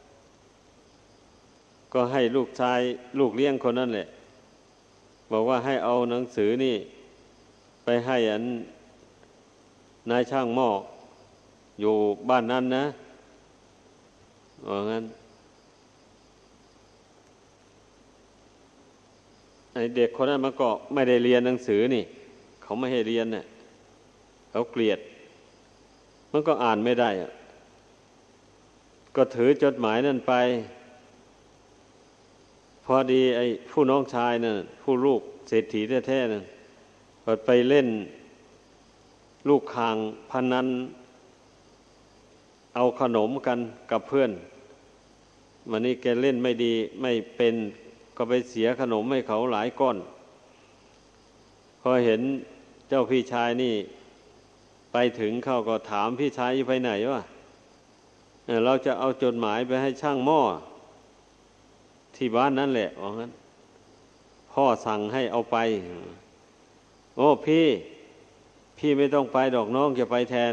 [SPEAKER 1] ก็ให้ลูกชายลูกเลี้ยงคนนั้นแหละบอกว่าให้เอาหนังสือนี่ไปให้นายช่างหม้ออยู่บ้านนั้นนะว่างั้นไอ้เด็กคนนั้นมันก็ไม่ได้เรียนหนังสือนี่เขาไม่ให้เรียนเนี่ยเขาเกลียดมันก็อ่านไม่ได้ก็ถือจดหมายนั่นไปพอดีไอ้ผู้น้องชายนั่นผู้ลูกเศรษฐีแท้ๆนั่นไปเล่นลูกคางพนันเอาขนมกันกับเพื่อนวันนี้แกเล่นไม่ดีไม่เป็นก็ไปเสียขนมให้เขาหลายก้อนพอเห็นเจ้าพี่ชายนี่ไปถึงเขาก็ถามพี่ชายอยู่ไปไหนวะเราจะเอาจดหมายไปให้ช่างหม้อที่บ้านนั่นแหละว่างั้นพ่อสั่งให้เอาไปโอ้พี่ไม่ต้องไปดอกน้องจะไปแทน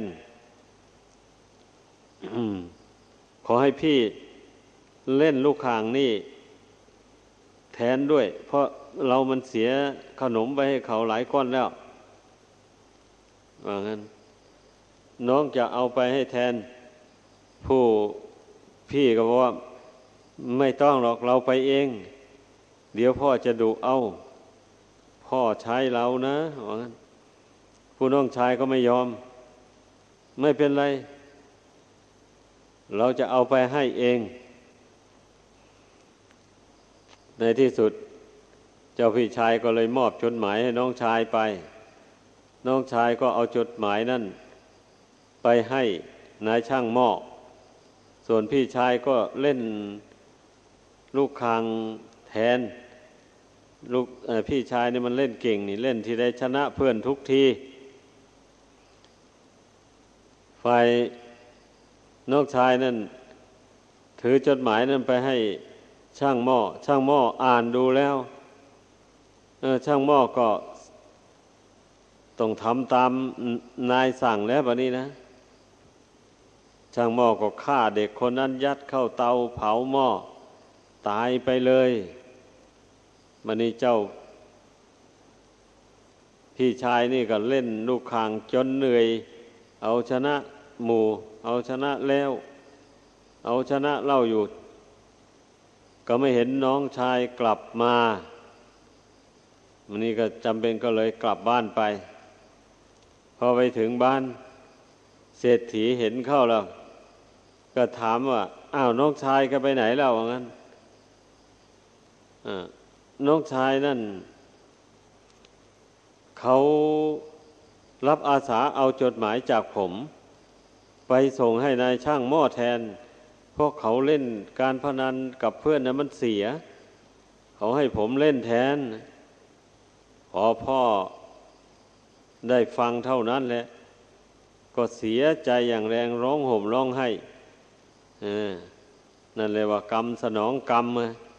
[SPEAKER 1] ขอให้พี่เล่นลูกข่างนี่แทนด้วยเพราะเรามันเสียขนมไปให้เขาหลายก้อนแล้วว่างั้นน้องจะเอาไปให้แทนผู้พี่ก็บอกว่าไม่ต้องหรอกเราไปเองเดี๋ยวพ่อจะดุเอาพ่อใช้เรานะว่างั้นผู้น้องชายก็ไม่ยอมไม่เป็นไรเราจะเอาไปให้เองในที่สุดเจ้าพี่ชายก็เลยมอบจดหมายให้น้องชายไปน้องชายก็เอาจดหมายนั่นไปให้นายช่างหม้อส่วนพี่ชายก็เล่นลูกคางแทนลูกพี่ชายนี่มันเล่นเก่งนี่เล่นที่ได้ชนะเพื่อนทุกทีฝ่ายน้องชายนั่นถือจดหมายนั่นไปให้ช่างหม้ออ่านดูแล้วช่างหม้อก็ต้องทำตามนายสั่งแล้วบัดนี้นะช่างหม้อก็ฆ่าเด็กคนนั้นยัดเข้าเตาเผาหม้อตายไปเลยบัดนี้เจ้าพี่ชายนี่ก็เล่นลูกคางจนเหนื่อยเอาชนะหมู่เอาชนะแล้วเอาชนะเล่าอยู่ก็ไม่เห็นน้องชายกลับมาวันนี้ก็จำเป็นก็เลยกลับบ้านไปพอไปถึงบ้านเศรษฐีเห็นเข้าแล้วก็ถามว่าอ้าวน้องชายก็ไปไหนแล้วว่างั้นน้องชายนั่นเขารับอาสาเอาจดหมายจากผมไปส่งให้นายช่างหม้อแทนเพราะเขาเล่นการพนันกับเพื่อนนะมันเสียเขาให้ผมเล่นแทนพอพ่อได้ฟังเท่านั้นแหละก็เสียใจอย่างแรงร้องห่มร้องไห้นั่นเลยว่ากรรมสนองกรรม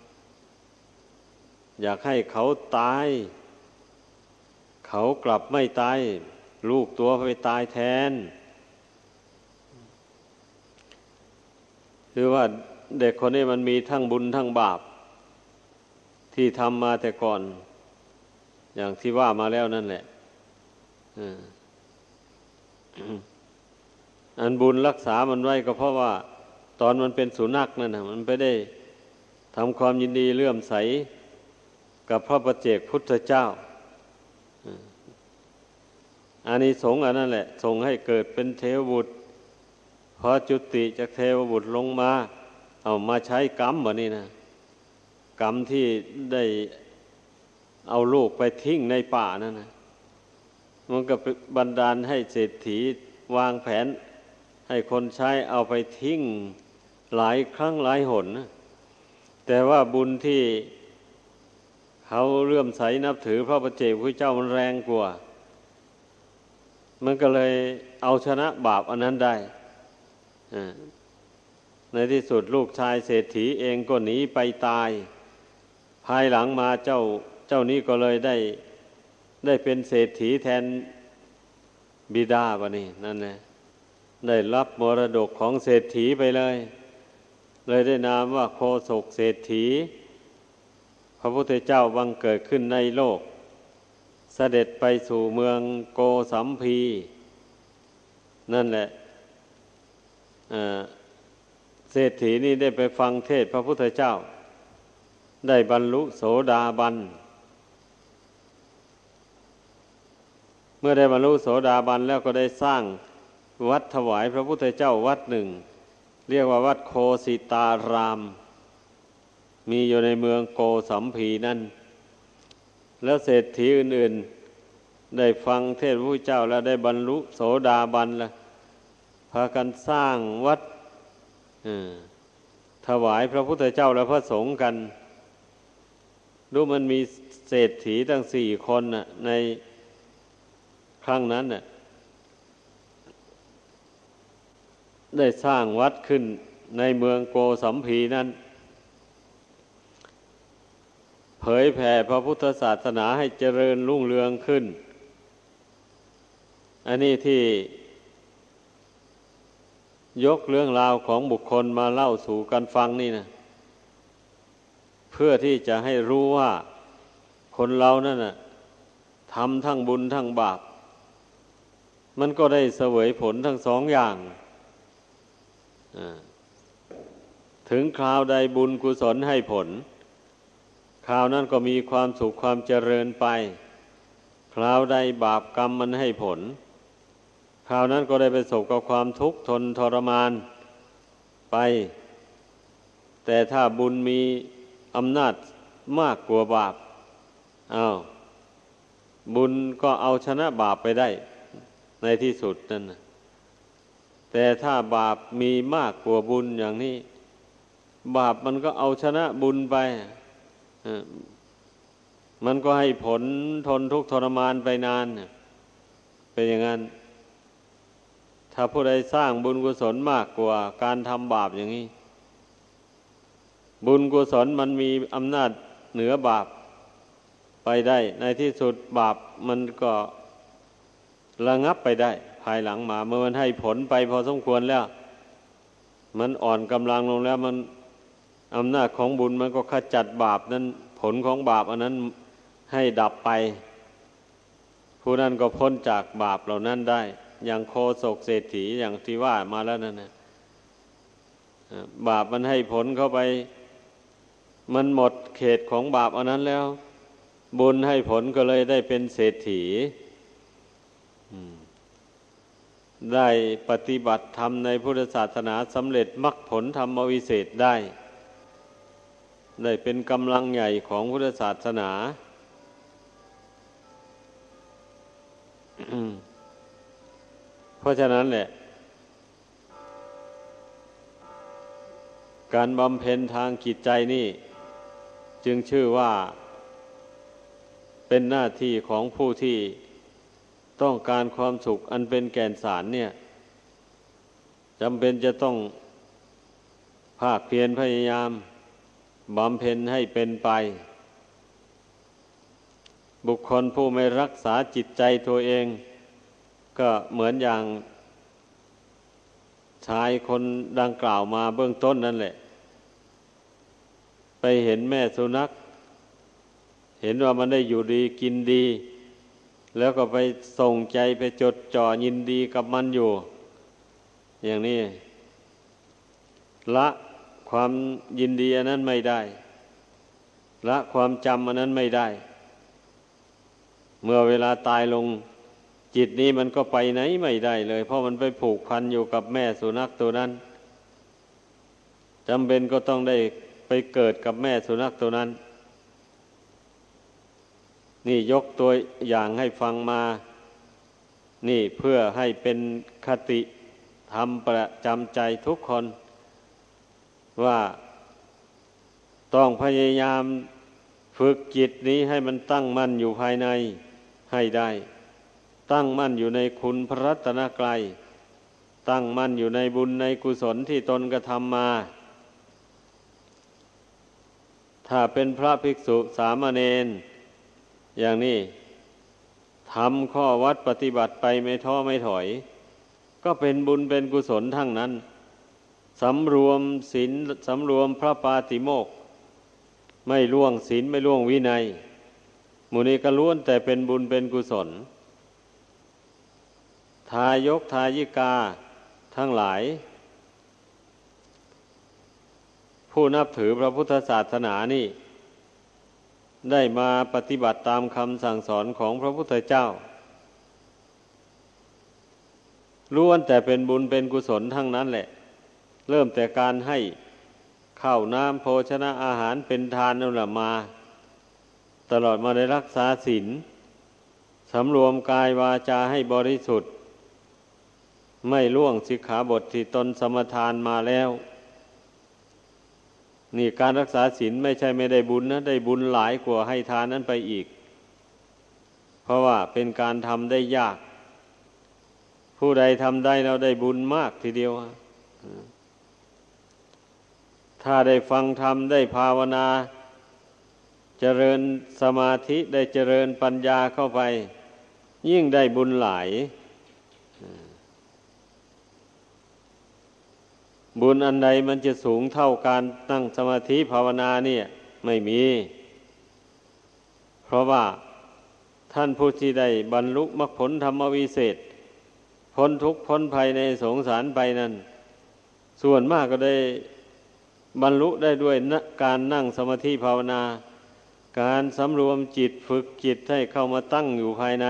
[SPEAKER 1] อยากให้เขาตายเขากลับไม่ตายลูกตัวไปตายแทนคือว่าเด็กคนนี้มันมีทั้งบุญทั้งบาปที่ทำมาแต่ก่อนอย่างที่ว่ามาแล้วนั่นแหละอันบุญรักษามันไว้ก็เพราะว่าตอนมันเป็นสุนัขนั่นนะมันไปได้ทำความยินดีเลื่อมใสกับพระปัจเจกพุทธเจ้าอานิสงส์อันนั้นแหละส่งให้เกิดเป็นเทวบุตรพอจุติจากเทวบุตรลงมาเอามาใช้กรรมแบบนี้นะกรรมที่ได้เอาลูกไปทิ้งในป่านั่นนะมันก็บันดาลให้เศรษฐีวางแผนให้คนใช้เอาไปทิ้งหลายครั้งหลายหนนะแต่ว่าบุญที่เขาเลื่อมใสนับถือพระปัจเจกพุทธเจ้ามันแรงกว่ามันก็เลยเอาชนะบาปอันนั้นได้ในที่สุดลูกชายเศรษฐีเองก็หนีไปตายภายหลังมาเจ้านี้ก็เลยได้เป็นเศรษฐีแทนบิดาบะนี่นั่นแหละได้รับมรดกของเศรษฐีไปเลยได้นามว่าโคศกเศรษฐีพระพุทธเจ้าบังเกิดขึ้นในโลกเสด็จไปสู่เมืองโกสัมพีนั่นแหละเศรษฐีนี่ได้ไปฟังเทศน์พระพุทธเจ้าได้บรรลุโสดาบันเมื่อได้บรรลุโสดาบันแล้วก็ได้สร้างวัดถวายพระพุทธเจ้าวัดหนึ่งเรียกว่าวัดโคสิตารามมีอยู่ในเมืองโกสัมพีนั่นแล้วเศรษฐีอื่นๆได้ฟังเทศน์พระพุทธเจ้าแล้วได้บรรลุโสดาบันแล้วพากันสร้างวัดถวายพระพุทธเจ้าและพระสงฆ์กันดูมันมีเศรษฐีตั้ง4 คนน่ะในครั้งนั้นน่ะได้สร้างวัดขึ้นในเมืองโกสัมพีนั้นเผยแผ่พระพุทธศาสนาให้เจริญรุ่งเรืองขึ้นอันนี้ที่ยกเรื่องราวของบุคคลมาเล่าสู่กันฟังนี่นะเพื่อที่จะให้รู้ว่าคนเรานั่นน่ะทำทั้งบุญทั้งบาปมันก็ได้เสวยผลทั้ง2 อย่างถึงคราวใดบุญกุศลให้ผลคราวนั้นก็มีความสุขความเจริญไปคราวใดบาปกรรมมันให้ผลคราวนั้นก็ได้ประสบกับความทุกข์ทนทรมานไปแต่ถ้าบุญมีอำนาจมากกว่าบาปบุญก็เอาชนะบาปไปได้ในที่สุดนั่นนะแต่ถ้าบาปมีมากกว่าบุญอย่างนี้บาปมันก็เอาชนะบุญไปมันก็ให้ผลทนทุกข์ทรมานไปนานเป็นอย่างนั้นถ้าผู้ใดสร้างบุญกุศลมากกว่าการทำบาปอย่างนี้บุญกุศลมันมีอำนาจเหนือบาปไปได้ในที่สุดบาปมันก็ระงับไปได้ภายหลังมาเมื่อมันให้ผลไปพอสมควรแล้วมันอ่อนกำลังลงแล้วมันอำนาจของบุญมันก็ขจัดบาปนั้นผลของบาปอันนั้นให้ดับไปผู้นั้นก็พ้นจากบาปเหล่านั้นได้อย่างโคศกเศรษฐีอย่างที่ว่ามาแล้วนั่นนะบาปมันให้ผลเข้าไปมันหมดเขตของบาปอันนั้นแล้วบุญให้ผลก็เลยได้เป็นเศรษฐีได้ปฏิบัติธรรมในพุทธศาสนาสำเร็จมรรคผลธรรมวิเศษได้เป็นกำลังใหญ่ของพุทธศาสนาเพราะฉะนั้นแหละการบำเพ็ญทางจิตใจนี่จึงชื่อว่าเป็นหน้าที่ของผู้ที่ต้องการความสุขอันเป็นแก่นสารเนี่ยจำเป็นจะต้องภาคเพียรพยายามบำเพ็ญให้เป็นไปบุคคลผู้ไม่รักษาจิตใจตัวเองก็เหมือนอย่างชายคนดังกล่าวมาเบื้องต้นนั่นแหละไปเห็นแม่สุนัขเห็นว่ามันได้อยู่ดีกินดีแล้วก็ไปส่งใจไปจดจ่อยินดีกับมันอยู่อย่างนี้ละความยินดีอันนั้นไม่ได้ละความจำอันนั้นไม่ได้เมื่อเวลาตายลงจิตนี้มันก็ไปไหนไม่ได้เลยเพราะมันไปผูกพันอยู่กับแม่สุนัขตัวนั้นจำเป็นก็ต้องได้ไปเกิดกับแม่สุนัขตัวนั้นนี่ยกตัวอย่างให้ฟังมานี่เพื่อให้เป็นคติธรรมประจำใจทุกคนว่าต้องพยายามฝึกจิตนี้ให้มันตั้งมั่นอยู่ภายในให้ได้ตั้งมั่นอยู่ในคุณพระรัตนกรัยตั้งมั่นอยู่ในบุญในกุศลที่ตนกระทำมาถ้าเป็นพระภิกษุสามเณรอย่างนี้ทำข้อวัดปฏิบัติไปไม่ท้อไม่ถอยก็เป็นบุญเป็นกุศลทั้งนั้นสำรวมศีลสำรวมพระปาติโมกข์ไม่ล่วงศีลไม่ล่วงวินัยหมู่นี้ก็ล้วนแต่เป็นบุญเป็นกุศลทายกทายิกาทั้งหลายผู้นับถือพระพุทธศาสนานี่ได้มาปฏิบัติตามคำสั่งสอนของพระพุทธเจ้าล้วนแต่เป็นบุญเป็นกุศลทั้งนั้นแหละเริ่มแต่การให้ข้าวน้ำโภชนะอาหารเป็นทานนั่นแหละมาตลอดมาได้รักษาศีลสำรวมกายวาจาให้บริสุทธิ์ไม่ล่วงสิกขาบทที่ตนสมทานมาแล้วนี่การรักษาศีลไม่ใช่ไม่ได้บุญนะได้บุญหลายกว่าให้ทานนั้นไปอีกเพราะว่าเป็นการทำได้ยากผู้ใดทำได้เราได้บุญมากทีเดียวถ้าได้ฟังธรรมได้ภาวนาเจริญสมาธิได้เจริญปัญญาเข้าไปยิ่งได้บุญหลายบุญอันใดมันจะสูงเท่าการนั่งสมาธิภาวนาเนี่ยไม่มีเพราะว่าท่านผู้ที่ได้บรรลุมรรคผลธรรมวิเศษพ้นทุกข์พ้นภัยในสงสารไปนั้นส่วนมากก็ได้บรรลุได้ด้วยการนั่งสมาธิภาวนาการสำรวมจิตฝึกจิตให้เข้ามาตั้งอยู่ภายใน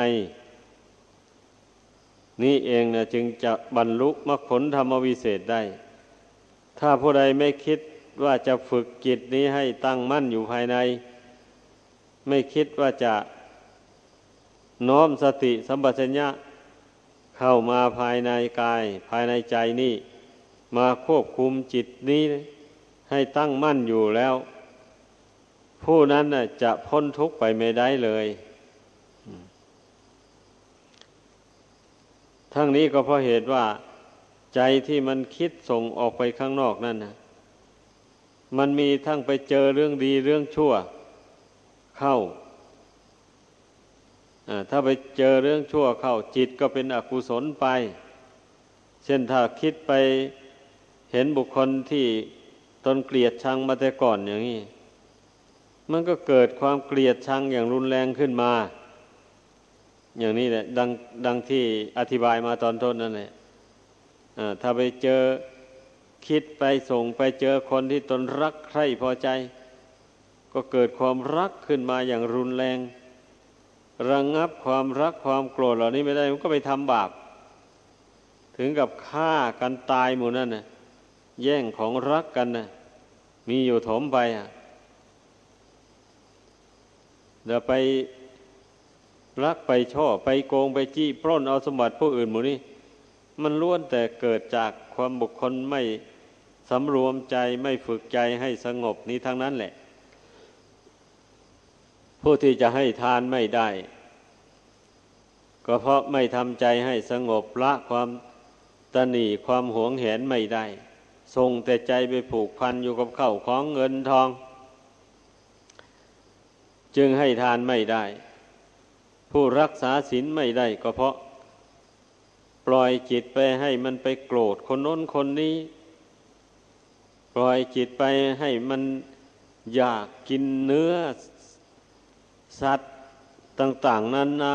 [SPEAKER 1] นี่เองนะจึงจะบรรลุมรรคผลธรรมวิเศษได้ถ้าผู้ใดไม่คิดว่าจะฝึกจิตนี้ให้ตั้งมั่นอยู่ภายในไม่คิดว่าจะน้อมสติสัมปชัญญะเข้ามาภายในกายภายในใจนี่มาควบคุมจิตนี้ให้ตั้งมั่นอยู่แล้วผู้นั้นน่ะจะพ้นทุกข์ไปไม่ได้เลยทั้งนี้ก็เพราะเหตุว่าใจที่มันคิดส่งออกไปข้างนอกนั่นนะมันมีทั้งไปเจอเรื่องดีเรื่องชั่วเข้าถ้าไปเจอเรื่องชั่วเข้าจิตก็เป็นอกุศลไปเช่นถ้าคิดไปเห็นบุคคลที่ตนเกลียดชังมาแต่ก่อนอย่างนี้มันก็เกิดความเกลียดชังอย่างรุนแรงขึ้นมาอย่างนี้แหละดังที่อธิบายมาตอนต้นนั่นแหละถ้าไปเจอคิดไปส่งไปเจอคนที่ตนรักใคร่พอใจก็เกิดความรักขึ้นมาอย่างรุนแรงระงับความรักความโกรธเหล่านี้ไม่ได้มันก็ไปทำบาปถึงกับฆ่ากันตายหมู่นั่นน่ะแย่งของรักกันน่ะมีอยู่ถมไปเดี๋ยวไปรักไปช่อไปโกงไปจี้ปล้นเอาสมบัติผู้อื่นหมู่นี้มันล้วนแต่เกิดจากความบุคคลไม่สำรวมใจไม่ฝึกใจให้สงบนี้ทั้งนั้นแหละผผู้ที่จะให้ทานไม่ได้ก็เพราะไม่ทำใจให้สงบละความตณีความหวงแหนไม่ได้ส่งแต่ใจไปผูกพันอยู่กับข้าวของเงินทองจึงให้ทานไม่ได้ผู้รักษาศีลไม่ได้ก็เพราะปล่อยจิตไปให้มันไปโกรธคนโน้นคนนี้ปล่อยจิตไปให้มันอยากกินเนื้อสัตว์ต่างๆนั้นนะ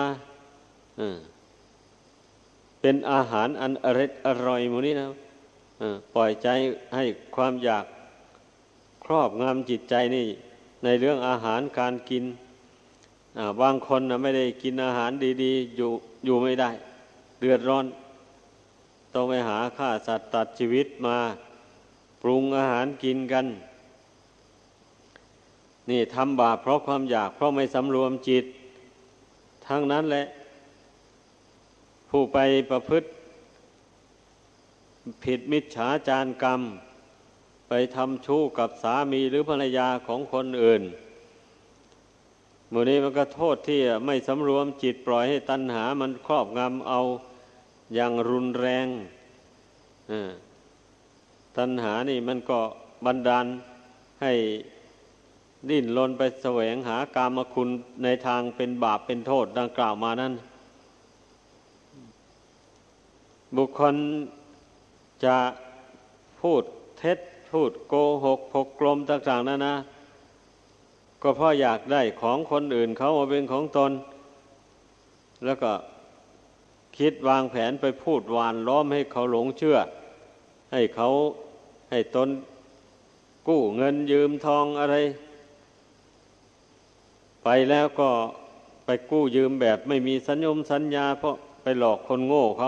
[SPEAKER 1] เป็นอาหารอันอร่อยหมดนี้นะปล่อยใจให้ความอยากครอบงำจิตใจนี่ในเรื่องอาหารการกินบางคนนะไม่ได้กินอาหารดีๆอยู่ไม่ได้เดือดร้อนต้องไปหาฆ่าสัตว์ตัดชีวิตมาปรุงอาหารกินกันนี่ทำบาปเพราะความอยากเพราะไม่สำรวมจิตทั้งนั้นแหละผู้ไปประพฤติผิดมิจฉาจารกรรมไปทำชู้กับสามีหรือภรรยาของคนอื่นหมู่นี้มันก็โทษที่ไม่สำรวมจิตปล่อยให้ตัณหามันครอบงำเอาอย่างรุนแรงตัณหานี่มันก็บันดาลให้ดิ้นรนไปแสวงหากามคุณในทางเป็นบาปเป็นโทษดังกล่าวมานั้นบุคคลจะพูดเท็จพูดโกหกพกลมต่างๆนั่นนะก็เพราะอยากได้ของคนอื่นเขามาเป็นของตนแล้วก็คิดวางแผนไปพูดหวานล้อมให้เขาหลงเชื่อให้ตนกู้เงินยืมทองอะไรไปแล้วก็ไปกู้ยืมแบบไม่มีสัญญาเพราะไปหลอกคนโง่เขา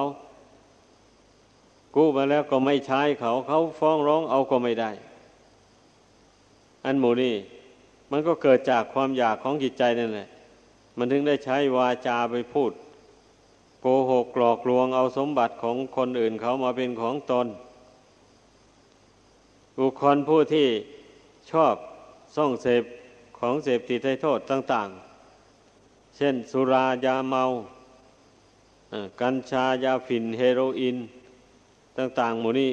[SPEAKER 1] กู้มาแล้วก็ไม่ใช้เขาฟ้องร้องเอาก็ไม่ได้อันหมู่นี้มันก็เกิดจากความอยากของจิตใจนั่นแหละมันถึงได้ใช้วาจาไปพูดโกหกหลอกลวงเอาสมบัติของคนอื่นเขามาเป็นของตนบุคคลผู้ที่ชอบส่องเสพของเสพติดให้โทษต่างๆเช่นสุรายาเมากัญชายาฝิ่นเฮโรอีนต่างๆหมู่นี้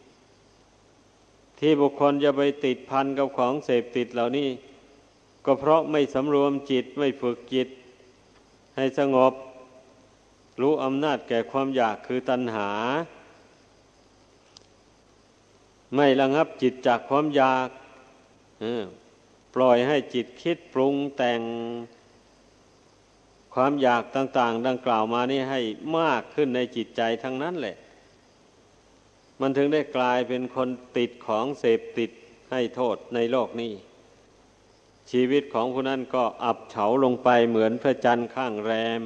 [SPEAKER 1] ที่บุคคลจะไปติดพันกับของเสพติดเหล่านี้ก็เพราะไม่สำรวมจิตไม่ฝึกจิตให้สงบรู้อำนาจแก่ความอยากคือตัณหาไม่ระงับจิตจากความอยากปล่อยให้จิตคิดปรุงแต่งความอยากต่างๆดังกล่าวมานี่ให้มากขึ้นในจิตใจทั้งนั้นแหละมันถึงได้กลายเป็นคนติดของเสพติดให้โทษในโลกนี้ชีวิตของผู้นั้นก็อับเฉาลงไปเหมือนพระจันทร์ข้างแรม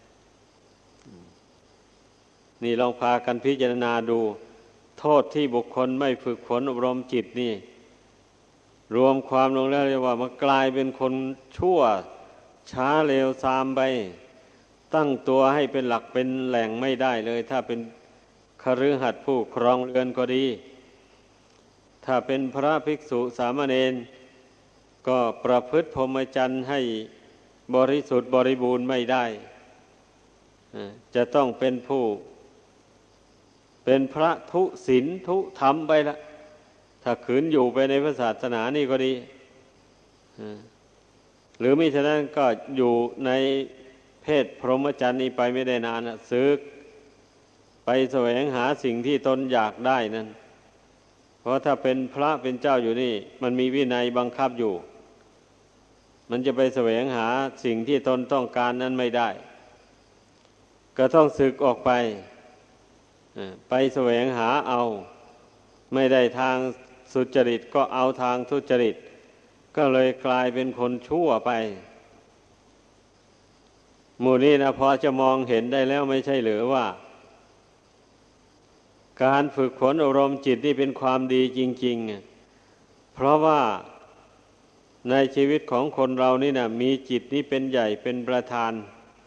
[SPEAKER 1] นี่ลองพากันพิจารณาดูโทษที่บุคคลไม่ฝึกฝนอบรมจิตนี่รวมความลงแล้วเรียกว่ามันกลายเป็นคนชั่วช้าเลวทรามไปตั้งตัวให้เป็นหลักเป็นแหล่งไม่ได้เลยถ้าเป็นคฤหัสถ์ผู้ครองเรือนก็ดีถ้าเป็นพระภิกษุสามเณรก็ประพฤติพรหมจรรย์ให้บริสุทธิ์บริบูรณ์ไม่ได้จะต้องเป็นผู้เป็นพระทุศีลทุธรรมไปละถ้าขืนอยู่ไปในพระศาสนานี่ก็ดีหรือมิฉะนั้นก็อยู่ในเพศพรหมจรรย์นี้ไปไม่ได้นานสึกไปแสวงหาสิ่งที่ตนอยากได้นั่นเพราะถ้าเป็นพระเป็นเจ้าอยู่นี่มันมีวินัยบังคับอยู่มันจะไปแสวงหาสิ่งที่ตนต้องการนั้นไม่ได้ก็ต้องสึกออกไปแสวงหาเอาไม่ได้ทางสุจริตก็เอาทางทุจริตก็เลยกลายเป็นคนชั่วไปหมู่นี้นะพอจะมองเห็นได้แล้วไม่ใช่หรือว่าการฝึกฝนอบรมจิตนี่เป็นความดีจริงๆเพราะว่าในชีวิตของคนเรานี่นะมีจิตนี้เป็นใหญ่เป็นประธาน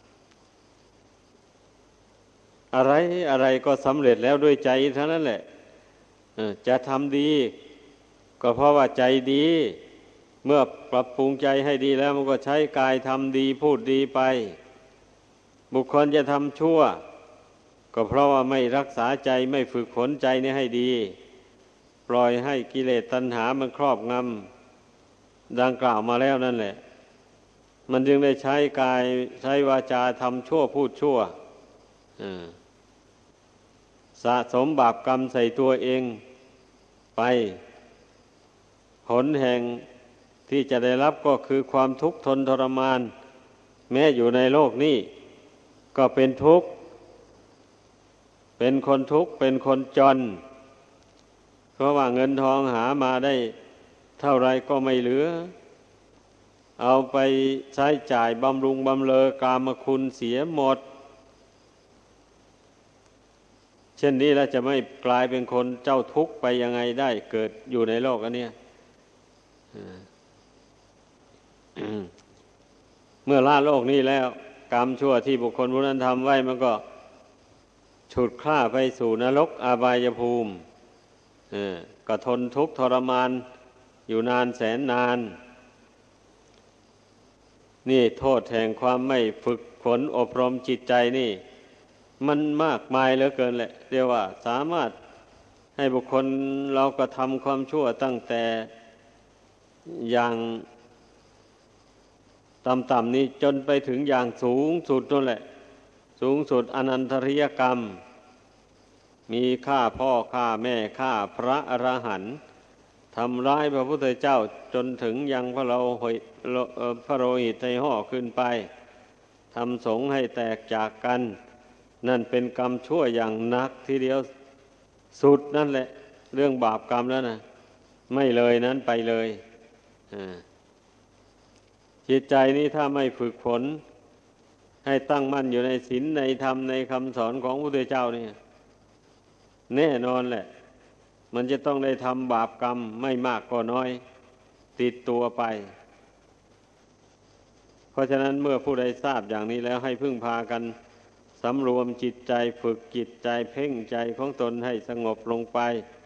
[SPEAKER 1] อะไรก็สำเร็จแล้วด้วยใจเท่านั้นแหละจะทำดีก็เพราะว่าใจดีเมื่อปรับปรุงใจให้ดีแล้วมันก็ใช้กายทำดีพูดดีไปบุคคลจะทำชั่วก็เพราะว่าไม่รักษาใจไม่ฝึกฝนใจนี่ให้ดีปล่อยให้กิเลสตัณหามันครอบงำดังกล่าวมาแล้วนั่นแหละมันจึงได้ใช้กายใช้วาจาทำชั่วพูดชั่วสะสมบาปกรรมใส่ตัวเองไปผลแห่งที่จะได้รับก็คือความทุกข์ทนทรมานแม้อยู่ในโลกนี้ก็เป็นทุกข์เป็นคนทุกข์เป็นคนจนเพราะว่าเงินทองหามาได้เท่าไรก็ไม่เหลือเอาไปใช้จ่ายบำรุงบำเรอกามคุณเสียหมดเช่นนี้แล้วจะไม่กลายเป็นคนเจ้าทุกข์ไปยังไงได้เกิดอยู่ในโลกอันเนี้ยเมื่อละโลกนี้แล้วกรรมชั่วที่บุคคลผู้นั้นทำไว้มันก็ฉุดคล้าไปสู่นรกอบายภูมิก็ทนทุกข์ทรมานอยู่นานแสนนานนี่โทษแห่งความไม่ฝึกฝนอบรมจิตใจนี่มันมากมายเหลือเกินแหละเรียกว่าสามารถให้บุคคลเราก็ทำความชั่วตั้งแต่อย่างต่ำๆนี้จนไปถึงอย่างสูงสุดนั่นแหละสูงสุดอนันตริยกรรมมีฆ่าพ่อฆ่าแม่ฆ่าพระอรหันต์ทำร้ายพระพุทธเจ้าจนถึงยังพระโลหิตในห่อขึ้นไปทำสงฆ์ให้แตกจากกันนั่นเป็นกรรมชั่วอย่างหนักทีเดียวสุดนั่นแหละเรื่องบาปกรรมแล้วนะไม่เลยนั้นไปเลยจิตใจนี้ถ้าไม่ฝึกฝนให้ตั้งมั่นอยู่ในศีลในธรรมในคำสอนของพระพุทธเจ้านี่แน่นอนแหละมันจะต้องได้ทำบาปกรรมไม่มากก็น้อยติดตัวไปเพราะฉะนั้นเมื่อผู้ใดทราบอย่างนี้แล้วให้พึ่งพากันสำรวมจิตใจฝึกจิตใจเพ่งใจของตนให้สงบลงไป